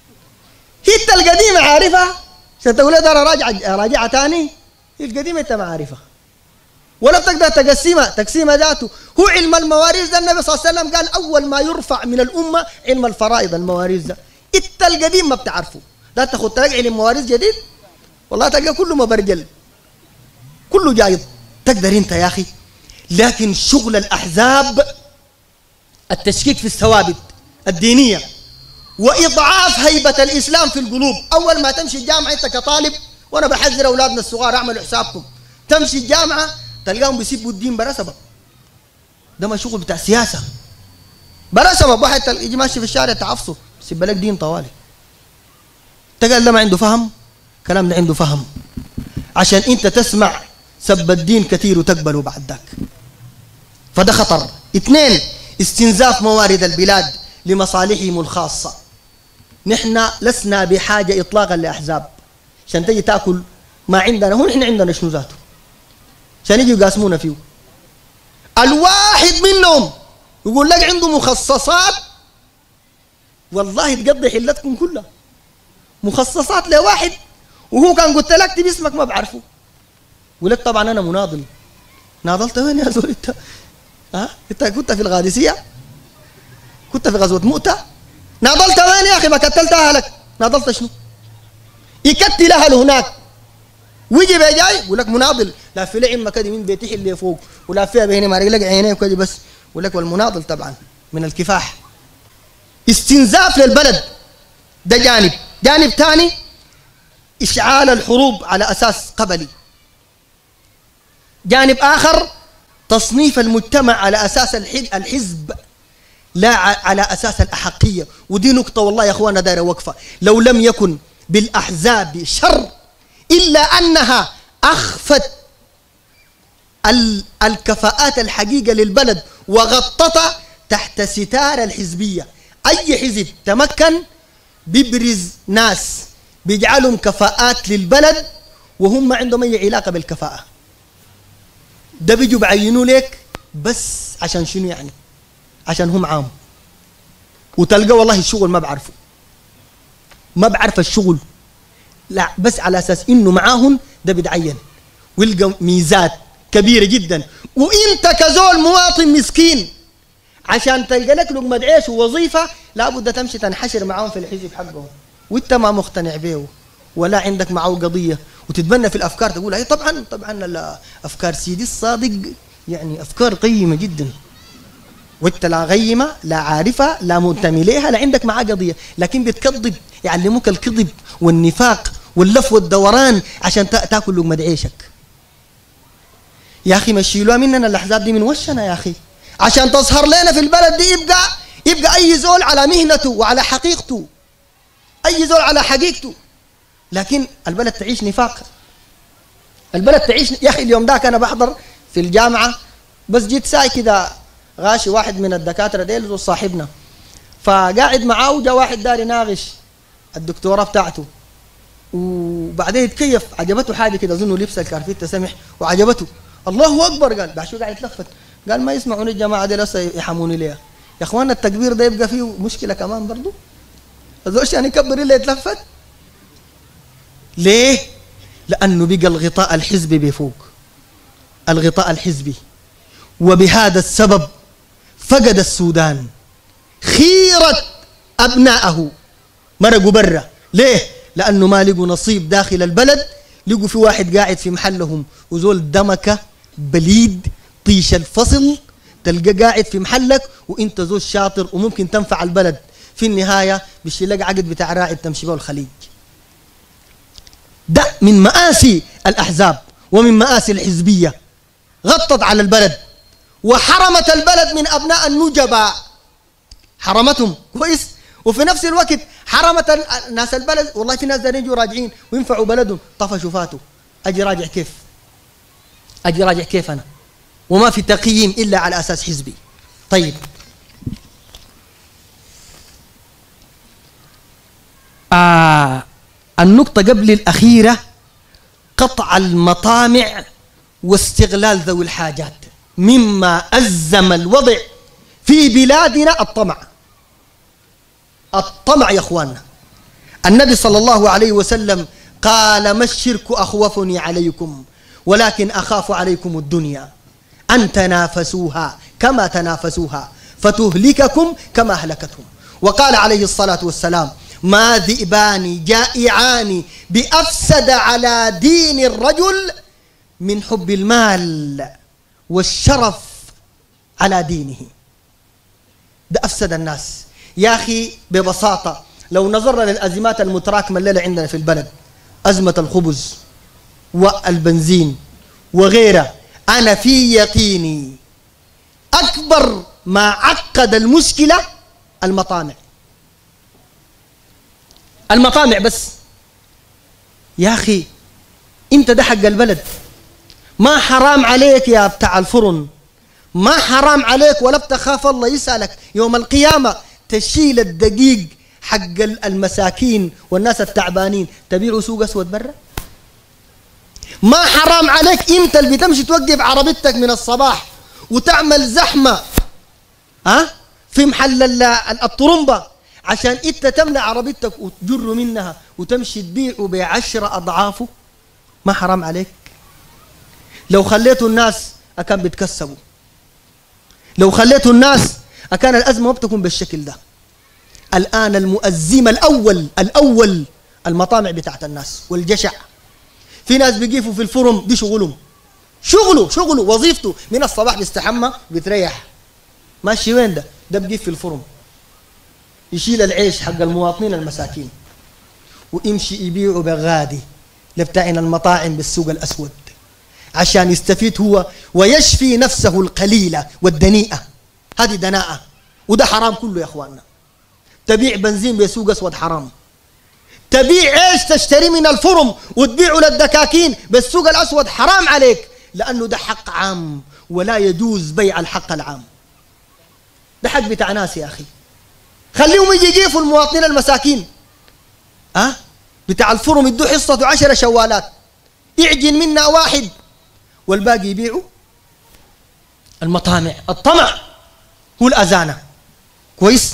انت القديمه عارفها عشان تقول لي دار راجعه ثاني، القديمه انت ما عارفها ولا بتقدر تقسيمها ذاته. هو علم المواريث ده النبي صلى الله عليه وسلم قال أول ما يرفع من الأمة علم الفرائض المواريث ده. إنت القديم ما بتعرفه، لا تاخذ تلاقي علم مواريث جديد والله تلقى كله مبرجل كله جايض. تقدر أنت يا أخي. لكن شغل الأحزاب التشكيك في الثوابت الدينية وإضعاف هيبة الإسلام في القلوب. أول ما تمشي الجامعة أنت كطالب، وأنا بحذر أولادنا الصغار اعملوا حسابكم، تمشي الجامعة تلقاهم بيسيبوا الدين بلا سبب. ده ما شغل بتاع سياسة بلا سبب. واحد يجي ماشي في الشارع تعفصه يسيب لك دين طوالي. تقال ده ما عنده فهم، كلام ده عنده فهم عشان انت تسمع سب الدين كثير وتقبله بعد ذاك. فده خطر. 2 استنزاف موارد البلاد لمصالحهم الخاصة. نحن لسنا بحاجة إطلاقا لأحزاب عشان تجي تأكل ما عندنا. هو نحن عندنا شنو ذاته عشان يجوا يقاسمونا فيه. الواحد منهم يقول لك عنده مخصصات والله تقضي حلتكم كلها. مخصصات لواحد وهو كان قلت لك اكتب اسمك ما بعرفه. يقول لك طبعا انا مناضل. ناضلت وين يا زول انت؟ انت كنت في القادسيه؟ كنت في غزوه مؤتة؟ ناضلت وين يا اخي؟ ما قتلت اهلك. ناضلت شنو؟ يقتل اهله هناك ويجي بيجاي يقول لك مناضل. لا في لعمه كده من بيتي اللي فوق ولا فيها بهنا ما لك عينيه وكده بس. يقول لك والمناضل طبعا من الكفاح. استنزاف للبلد ده جانب. جانب ثاني اشعال الحروب على اساس قبلي. جانب اخر تصنيف المجتمع على اساس الحزب لا على اساس الاحقيه. ودي نقطه والله يا اخوانا دايره وقفه. لو لم يكن بالاحزاب شر إلا أنها أخفت الكفاءات الحقيقة للبلد وغطتها تحت ستار الحزبية. أي حزب تمكن بيبرز ناس بيجعلهم كفاءات للبلد وهم ما عندهم أي علاقة بالكفاءة. ده بيجوا بعينوا لك بس عشان شنو يعني؟ عشان هم عام. وتلقى والله الشغل ما بعرفه، ما بعرف الشغل، لا بس على اساس انه معاهم ده بيتعين ويلقى ميزات كبيره جدا. وانت كزول مواطن مسكين عشان تلقى لك لقمه عيش ووظيفه لابد تمشي تنحشر معاهم في الحزب حقهم وانت ما مقتنع به ولا عندك معه قضيه وتتبنى في الافكار. تقول اي طبعا الافكار سيدي الصادق يعني افكار قيمه جدا وانت لا غيمه لا عارفه لا منتمي لها لا عندك معاه قضيه، لكن بتكذب. يعلموك الكذب والنفاق واللف والدوران عشان تاكل لقمة عيشك. يا أخي ما يشيلوها مننا الأحزاب دي من وشنا يا أخي، عشان تظهر لنا في البلد دي. يبقى أي زول على مهنته وعلى حقيقته، أي زول على حقيقته. لكن البلد تعيش نفاق، البلد تعيش. يا أخي اليوم ده أنا بحضر في الجامعة، بس جيت ساي كده غاشي واحد من الدكاترة ديل صاحبنا، فقاعد معاه وجا واحد داري ناغش الدكتوراه بتاعته، وبعدين يتكيف عجبته حاجة كده، أظنه لبس الكارفيت سمح وعجبته. الله أكبر قال، بعد شو قاعد يتلفت، قال ما يسمعوني الجماعة دي لسه يحموني ليه يا اخوانا. التكبير ده يبقى فيه مشكله كمان برضه، الزوج يعني يكبر الا يتلفت. ليه؟ لانه بقى الغطاء الحزبي بفوق، الغطاء الحزبي. وبهذا السبب فقد السودان خيرة ابنائه، مرقوا برا. ليه؟ لانه ما لقوا نصيب داخل البلد، لقوا في واحد قاعد في محلهم وزول دمكه بليد طيش الفصل، تلقى قاعد في محلك وانت زول شاطر وممكن تنفع البلد، في النهايه بيشيلك عقد بتاع راعي تمشي به الخليج. ده من مآسي الاحزاب ومن مآسي الحزبيه، غطت على البلد وحرمت البلد من ابناء النجباء، حرمتهم كويس. وفي نفس الوقت حرمت ناس البلد. والله في ناس دارين يجوا راجعين وينفعوا بلدهم، طفشوا فاتوا. اجي راجع كيف؟ اجي راجع كيف انا؟ وما في تقييم إلا على أساس حزبي. طيب النقطة قبل الأخيرة، قطع المطامع واستغلال ذوي الحاجات، مما أزم الوضع في بلادنا الطمع. الطمع يا أخواننا، النبي صلى الله عليه وسلم قال: ما الشرك أخوفني عليكم ولكن أخاف عليكم الدنيا أن تنافسوها كما تنافسوها فتهلككم كما أهلكتهم. وقال عليه الصلاة والسلام: ما ذئبان جائعان بأفسد على دين الرجل من حب المال والشرف على دينه. ده أفسد الناس يا أخي. ببساطة لو نظرنا للأزمات المتراكمة الليلة عندنا في البلد، أزمة الخبز والبنزين وغيرها، أنا في يقيني أكبر ما عقد المشكلة المطامع. المطامع بس يا أخي. أنت ده حق البلد، ما حرام عليك يا بتاع الفرن، ما حرام عليك ولا بتخاف الله يسألك يوم القيامة تشيل الدقيق حق المساكين والناس التعبانين تبيعوا سوق أسود برا؟ ما حرام عليك انت اللي بتمشي توقف عربيتك من الصباح وتعمل زحمة في محل الطرمبة عشان انت تملأ عربيتك وتجر منها وتمشي تبيعه ب10 أضعافه؟ ما حرام عليك؟ لو خليتوا الناس أكان بيتكسبوا، لو خليتوا الناس أكان الأزمة ما بتكون بالشكل ده. الآن المؤزم الأول المطامع بتاعت الناس والجشع. في ناس بيقفوا في الفرن، دي شغلهم، شغله وظيفته من الصباح بيستحمى بيتريح، ماشي وين ده؟ ده بيقف في الفرن يشيل العيش حق المواطنين المساكين ويمشي يبيعه بغادي لبتاعنا المطاعم بالسوق الأسود عشان يستفيد هو ويشفي نفسه القليلة والدنيئة. هذه دناءة وده حرام كله يا أخواننا. تبيع بنزين بسوق أسود حرام، تبيع عيش تشتري من الفرن وتبيعه للدكاكين بالسوق الأسود حرام عليك، لأنه ده حق عام ولا يجوز بيع الحق العام. ده حق بتاع ناس يا أخي. خليهم يجي يقيفوا المواطنين المساكين بتاع الفرن يدوا حصته 10 شوالات يعجن منها واحد والباقي يبيعوا. المطامع، الطمع هو الأزانة. كويس؟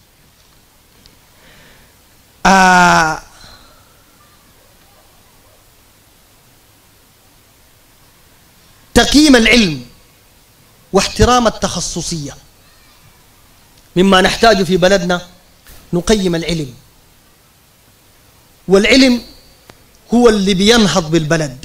تقييم العلم واحترام التخصصية مما نحتاج في بلدنا. نقيم العلم، والعلم هو اللي بينهض بالبلد.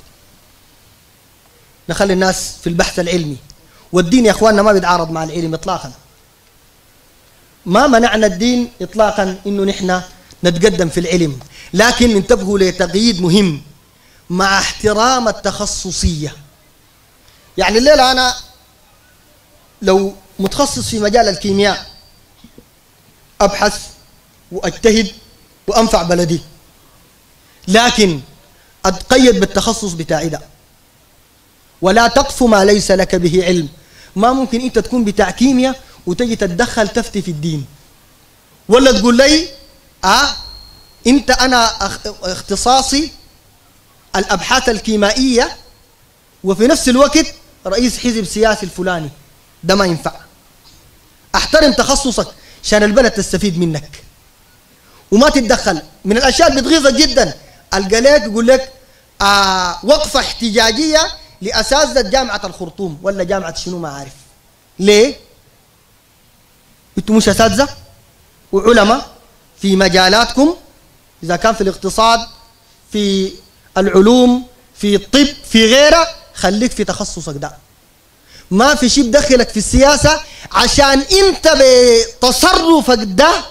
نخلي الناس في البحث العلمي، والدين يا اخواننا ما بيتعارض مع العلم اطلاقا. ما منعنا الدين اطلاقا انه نحن نتقدم في العلم، لكن انتبهوا لتقييد مهم: مع احترام التخصصية. يعني الليلة أنا لو متخصص في مجال الكيمياء أبحث وأجتهد وأنفع بلدي، لكن أتقيد بالتخصص بتاعي ده، ولا تقف ما ليس لك به علم. ما ممكن أنت تكون بتاع كيمياء وتجي تتدخل تفتي في الدين، ولا تقول لي أنا اختصاصي الأبحاث الكيميائية وفي نفس الوقت رئيس حزب سياسي الفلاني. ده ما ينفع. احترم تخصصك عشان البلد تستفيد منك وما تتدخل. من الأشياء اللي بتغيظك جدا القليك يقول لك وقفة احتجاجية لأساتذة جامعة الخرطوم ولا جامعة شنو ما عارف. ليه؟ انتم مش أساتذة وعلماء في مجالاتكم؟ إذا كان في الاقتصاد، في العلوم، في الطب، في غيره، خليك في تخصصك ده. ما في شيء بدخلك في السياسة عشان انت بتصرفك ده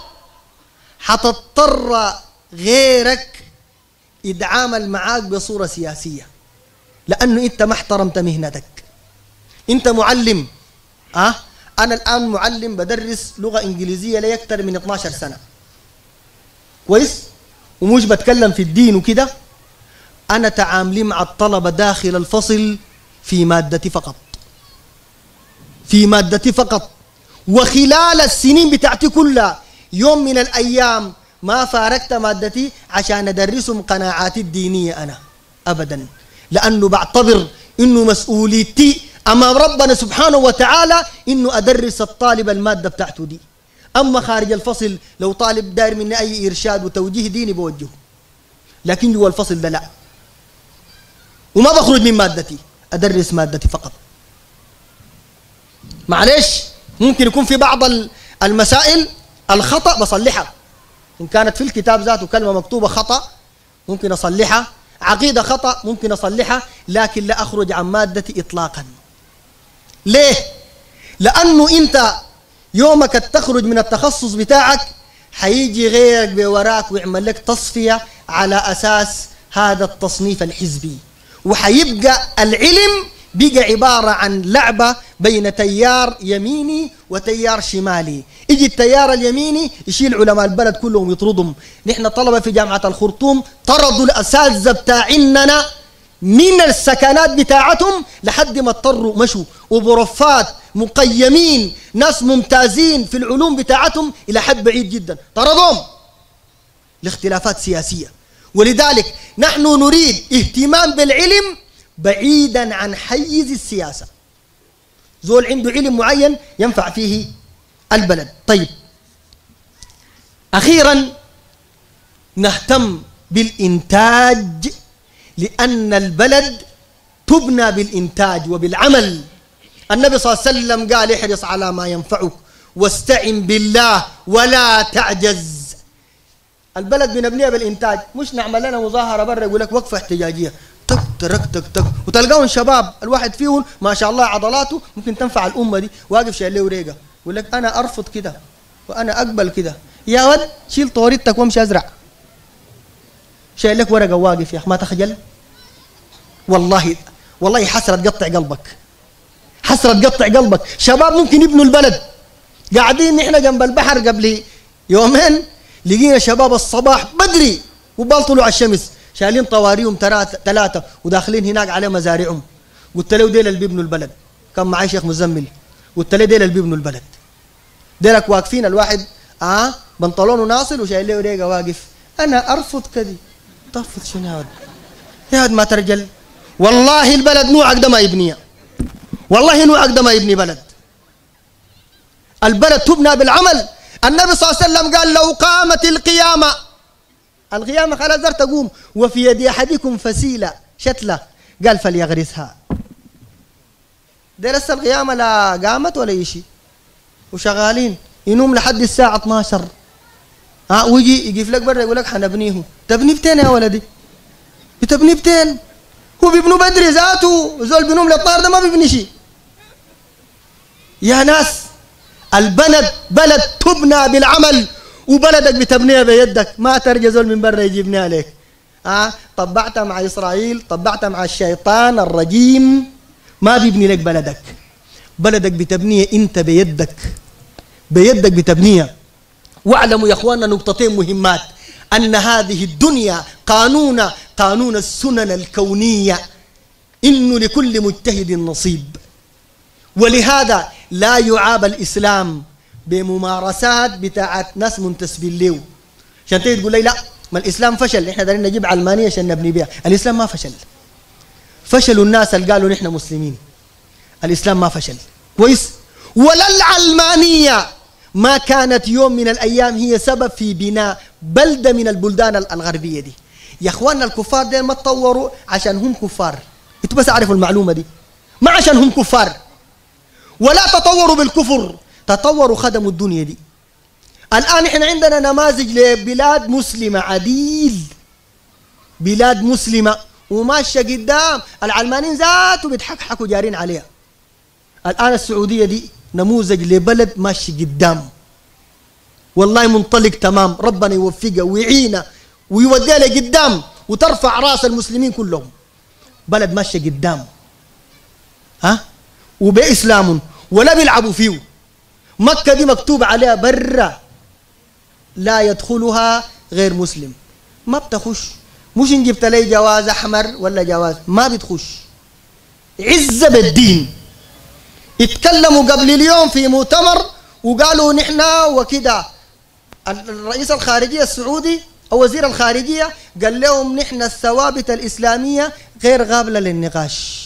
حتضطر غيرك يتعامل معاك بصورة سياسية، لأنه انت ما احترمت مهنتك. انت معلم، أنا الآن معلم بدرس لغة إنجليزية لي أكثر من 12 سنة، كويس؟ ومش بتكلم في الدين وكده. أنا تعاملي مع الطلبة داخل الفصل في مادتي فقط، في مادتي فقط، وخلال السنين بتاعتي كلها يوم من الأيام ما فارقت مادتي عشان أدرسهم قناعاتي الدينية أنا أبدا، لأنه بعتبر إنه مسؤوليتي أمام ربنا سبحانه وتعالى إنه أدرس الطالب المادة بتاعته دي. أما خارج الفصل لو طالب داير مني أي إرشاد وتوجيه ديني بوجهه، لكن جوا الفصل ده لا، وما بخرج من مادتي، أدرس مادتي فقط. معلش ممكن يكون في بعض المسائل الخطأ بصلحها، إن كانت في الكتاب ذاته كلمة مكتوبة خطأ ممكن أصلحها، عقيدة خطأ ممكن أصلحها، لكن لا أخرج عن مادتي إطلاقا. ليه؟ لأنه أنت يومك تخرج من التخصص بتاعك حيجي غيرك بوراك ويعمل لك تصفية على أساس هذا التصنيف الحزبي، وحيبقى العلم بقى عبارة عن لعبة بين تيار يميني وتيار شمالي. يجي التيار اليميني يشيل علماء البلد كلهم يطردهم. نحن طلبة في جامعة الخرطوم طردوا الأساتذة بتاعنا من السكنات بتاعتهم لحد ما اضطروا مشوا، وبرفات مقيمين ناس ممتازين في العلوم بتاعتهم إلى حد بعيد جدا طردهم لاختلافات سياسية. ولذلك نحن نريد اهتمام بالعلم بعيدا عن حيز السياسة. زول عنده علم معين ينفع فيه البلد. طيب، أخيرا نهتم بالإنتاج، لأن البلد تبنى بالإنتاج وبالعمل. النبي صلى الله عليه وسلم قال: احرص على ما ينفعك واستعن بالله ولا تعجز. البلد بنبنيها بالإنتاج، مش نعمل لنا مظاهرة برا يقول لك وقفة احتجاجية تك ترك تك تك، وتلقاهم شباب الواحد فيهم ما شاء الله عضلاته ممكن تنفع الأمة دي، واقف شايل له وريقة يقول لك أنا أرفض كده وأنا أقبل كده. يا ولد شيل طوريتك وامشي أزرع، شايل لك ورقة واقف يا أخي، ما تخجل؟ والله حسرة تقطع قلبك، حسرة تقطع قلبك. شباب ممكن يبنوا البلد. قاعدين نحن جنب البحر قبل يومين لقينا شباب الصباح بدري وبال طلوع الشمس شايلين طواريهم ثلاثة وداخلين هناك على مزارعهم. قلت له ديل اللي بيبنوا البلد، كان معي شيخ مزمل، قلت له ديل اللي بيبنوا البلد، ديلك واقفين الواحد بنطلونه ناصل وشايل له ريقه واقف. أنا أرفض كذي. ترفض شنو يا ولد؟ يا ولد ما ترجل. والله البلد نوعك ده ما يبنيها، والله نوعك ده ما يبني بلد. البلد تبنى بالعمل. النبي صلى الله عليه وسلم قال: لو قامت القيامة خلاص زر تقوم وفي يد أحدكم فسيلة شتلة، قال فليغرسها. ده لسه القيامة لا قامت ولا شيء، وشغالين ينوم لحد الساعة 12 ويجي يقف لك برا يقول لك حنبنيه. تبني بتين يا ولدي؟ بتبني بتين؟ هو بيبنوا بدري ذاته، زول بينوم للطار ده ما بيبني شيء. يا ناس، البلد بلد تبنى بالعمل، وبلدك بتبنيها بيدك، ما ترجع زول من برا يجيبني عليك. طبعتها مع إسرائيل، طبعتها مع الشيطان الرجيم، ما بيبني لك بلدك. بلدك بتبنيها انت بيدك، بيدك بتبنيها. واعلموا يا اخواننا نقطتين مهمات، ان هذه الدنيا قانون السنن الكونية، انه لكل مجتهد نصيب. ولهذا لا يعاب الاسلام بممارسات بتاعت ناس منتسبين له. عشان تيجي تقول لي لا ما الاسلام فشل، احنا دارين نجيب علمانيه عشان نبني بها. الاسلام ما فشل. فشلوا الناس اللي قالوا نحن مسلمين. الاسلام ما فشل كويس. ولا العلمانيه ما كانت يوم من الايام هي سبب في بناء بلده من البلدان الغربيه دي. يا اخواننا الكفار دول ما تطوروا عشان هم كفار، انتوا بس اعرفوا المعلومه دي، ما عشان هم كفار. ولا تطوروا بالكفر، تطوروا خدموا الدنيا دي. الآن احنا عندنا نماذج لبلاد مسلمة عديل، بلاد مسلمة وماشية قدام، العلمانيين ذاته بيتحكحكوا جارين عليها. الآن السعودية دي نموذج لبلد ماشي قدام، والله منطلق تمام، ربنا يوفقها ويعينها ويوديها لقدام وترفع راس المسلمين كلهم. بلد ماشي قدام وبإسلام ولا بيلعبوا فيه. مكة دي مكتوب عليها برا لا يدخلها غير مسلم، ما بتخش. مش ان جبت لي جواز احمر ولا جواز ما بتخش. عزة بالدين. اتكلموا قبل اليوم في مؤتمر وقالوا نحن وكده، الرئيس الخارجية السعودي او وزير الخارجية قال لهم نحن الثوابت الاسلامية غير قابلة للنقاش،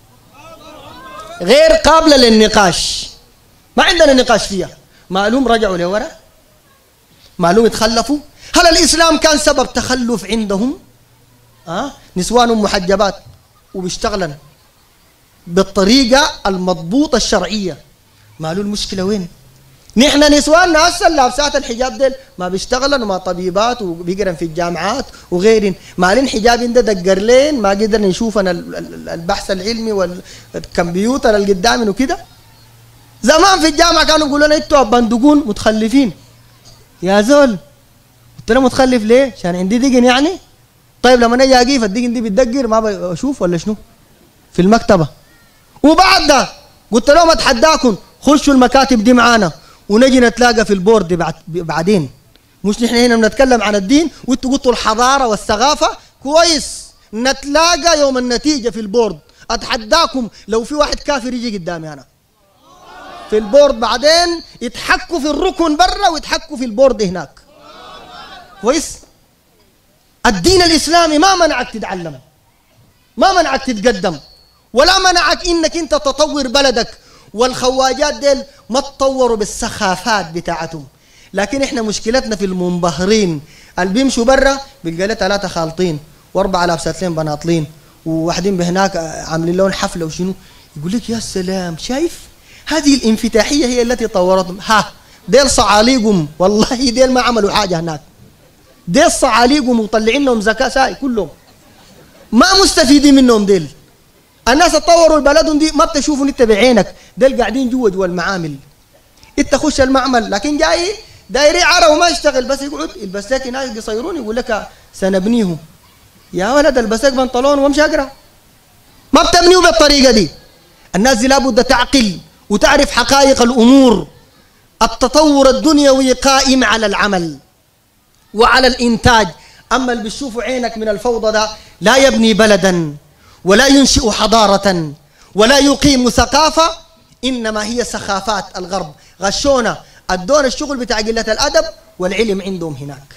غير قابلة للنقاش، ما عندنا نقاش فيها. معلوم رجعوا لورا، معلوم يتخلفوا. هل الإسلام كان سبب تخلف عندهم؟ نسوانهم محجبات وبيشتغلن بالطريقة المضبوطة الشرعية. معلوم المشكلة وين؟ نحن نسواننا هسه لابسات الحجاب ديل ما بيشتغلن وما طبيبات وبيقرن في الجامعات وغيرن. مالين حجاب ده دقرلين ما قدرنا نشوفنا البحث العلمي والكمبيوتر اللي قدامنا وكده. زمان في الجامعة كانوا يقولوا لنا انتوا بندقون متخلفين. يا زول قلت له متخلف ليه؟ عشان عندي دقن يعني؟ طيب لما نجي اقيف الدقن دي بتدقر ما بشوف ولا شنو؟ في المكتبة. وبعد ده قلت لهم اتحداكم خشوا المكاتب دي معانا ونجي نتلاقى في البورد بعدين. مش نحن هنا بنتكلم عن الدين وانتوا قلتوا الحضارة والثقافة كويس، نتلاقى يوم النتيجة في البورد. اتحداكم لو في واحد كافر يجي قدامي انا في البورد، بعدين يتحكوا في الركن برا ويتحكوا في البورد هناك كويس. الدين الإسلامي ما منعك تتعلم، ما منعك تتقدم، ولا منعك انك انت تطور بلدك. والخواجات ديل ما تطوروا بالسخافات بتاعتهم. لكن احنا مشكلتنا في المنبهرين اللي بيمشوا برا بيلقى له 3 خالطين و4 لابساتين بناطلين وواحدين بهناك عاملين لهم حفله وشنو، يقول لك يا سلام شايف هذه الانفتاحيه هي التي طورتهم. ديل صعاليقهم والله، ديل ما عملوا حاجه هناك، ديل صعاليقهم ومطلعين لهم زكاه ساي كلهم ما مستفيدين منهم. ديل الناس تطوروا بلدهم دي ما بتشوفوا انت بعينك، ديل قاعدين جوا المعامل. انت خش المعمل لكن جاي دايري عرا وما يشتغل، بس يقعد يلبس لك ناس قصيرون يقول لك سنبنيه. يا ولد البس لك بنطلون وامشي اقرا. ما بتبنيه بالطريقه دي. الناس دي لابد تعقل وتعرف حقائق الامور. التطور الدنيوي قائم على العمل وعلى الانتاج. اما اللي بتشوفوا عينك من الفوضى ده لا يبني بلدا ولا ينشئ حضاره ولا يقيم ثقافه، انما هي سخافات الغرب. غشونا ادونا الشغل بتاع قله الادب والعلم عندهم هناك.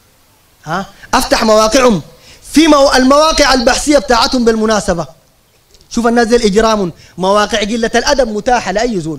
افتح مواقعهم في المواقع البحثيه بتاعتهم. بالمناسبه شوف الناس زي الاجرام، مواقع قله الادب متاحه لاي زول.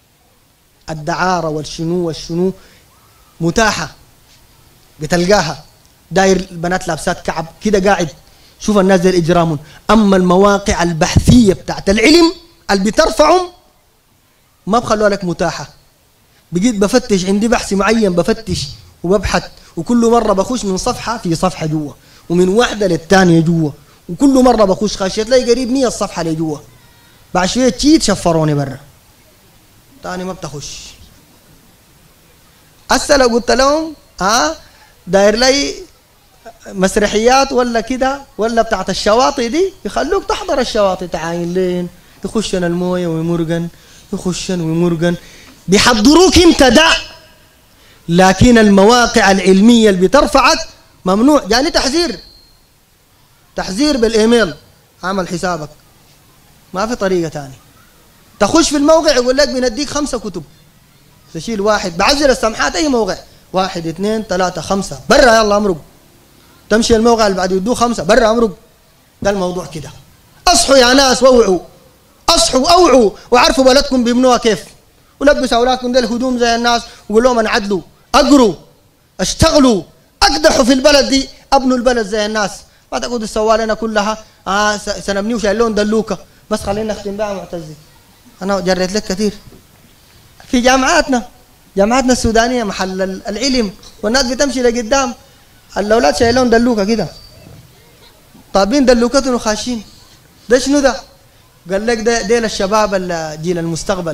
الدعاره والشنو متاحه بتلقاها. داير البنات لابسات كعب كده قاعد. شوف الناس زي الاجرام. اما المواقع البحثيه بتاعت العلم اللي بترفعهم ما بخلوها لك متاحه. بقيت بفتش عندي بحث معين، بفتش وببحث، وكل مره بخش من صفحه في صفحه جوا ومن واحده للثانيه جوا، وكل مره بخش خاشيه تلاقي قريب 100 صفحه لجوا. بعد شويه تشيت شفروني برا ثاني ما بتخش. هسه لو قلت لهم داير لي مسرحيات ولا كده ولا بتاعت الشواطئ دي، يخلوك تحضر الشواطئ، تعاين لين يخشن المويه ويمرقن، يخشن ويمرقن، بيحضروك انت ده. لكن المواقع العلميه اللي بترفعك ممنوع. يعني تحذير بالايميل، عمل حسابك، ما في طريقه ثانيه. تخش في الموقع يقول لك بنديك 5 كتب، تشيل واحد، بعزل السمحات اي موقع، 1 2 3 5 برا، يلا امرق. تمشي الموقع اللي بعده يدوه 5 برا، امرق. ده الموضوع كده. اصحوا يا ناس واوعوا، اصحوا اوعوا وعرفوا بلدكم بيبنوها كيف، ولبسوا اولادكم دي الهدوم زي الناس، وقول لهم انعدلوا، اقروا، اشتغلوا، اقدحوا في البلد دي، ابنوا البلد زي الناس. ما تقعدوا تسووا لنا كلها سنبني وشايل لهم دلوكه. بس خلينا نختم بها معتزي. انا جريت لك كثير في جامعاتنا السودانيه، محل العلم، والناس بتمشي لقدام، الاولاد شايلون دلوكه كده، طابين دلوكتهم وخاشين. ده شنو ده؟ قال لك ده ديل الشباب جيل المستقبل،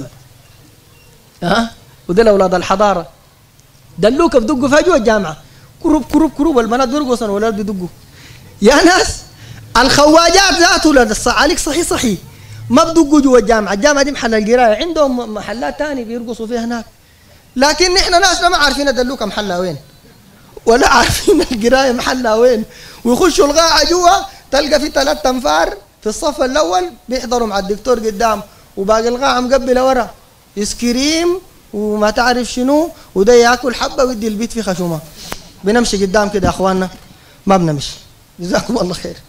وديل اولاد الحضاره. دلوكه بدقوا فيها جوا الجامعه، كروب كروب كروب، البنات بيرقصوا والولاد بيدقوا. يا ناس الخواجات ذاته عليك صحيح ما بدقوا جوا الجامعه دي محل القرايه، عندهم محلات ثانيه بيرقصوا فيها هناك. لكن نحن ناس ما عارفين الدلوكه محلها وين، ولا عارفين القرايه محلها وين، ويخشوا القاعه جوا تلقى في 3 أنفار في الصف الاول بيحضروا مع الدكتور قدام، وباقي القاعه مقبله ورا، يسكريم وما تعرف شنو، وده ياكل حبه ويدي البيت في خشومه. بنمشي قدام كده يا اخواننا، ما بنمشي. جزاكم الله خير.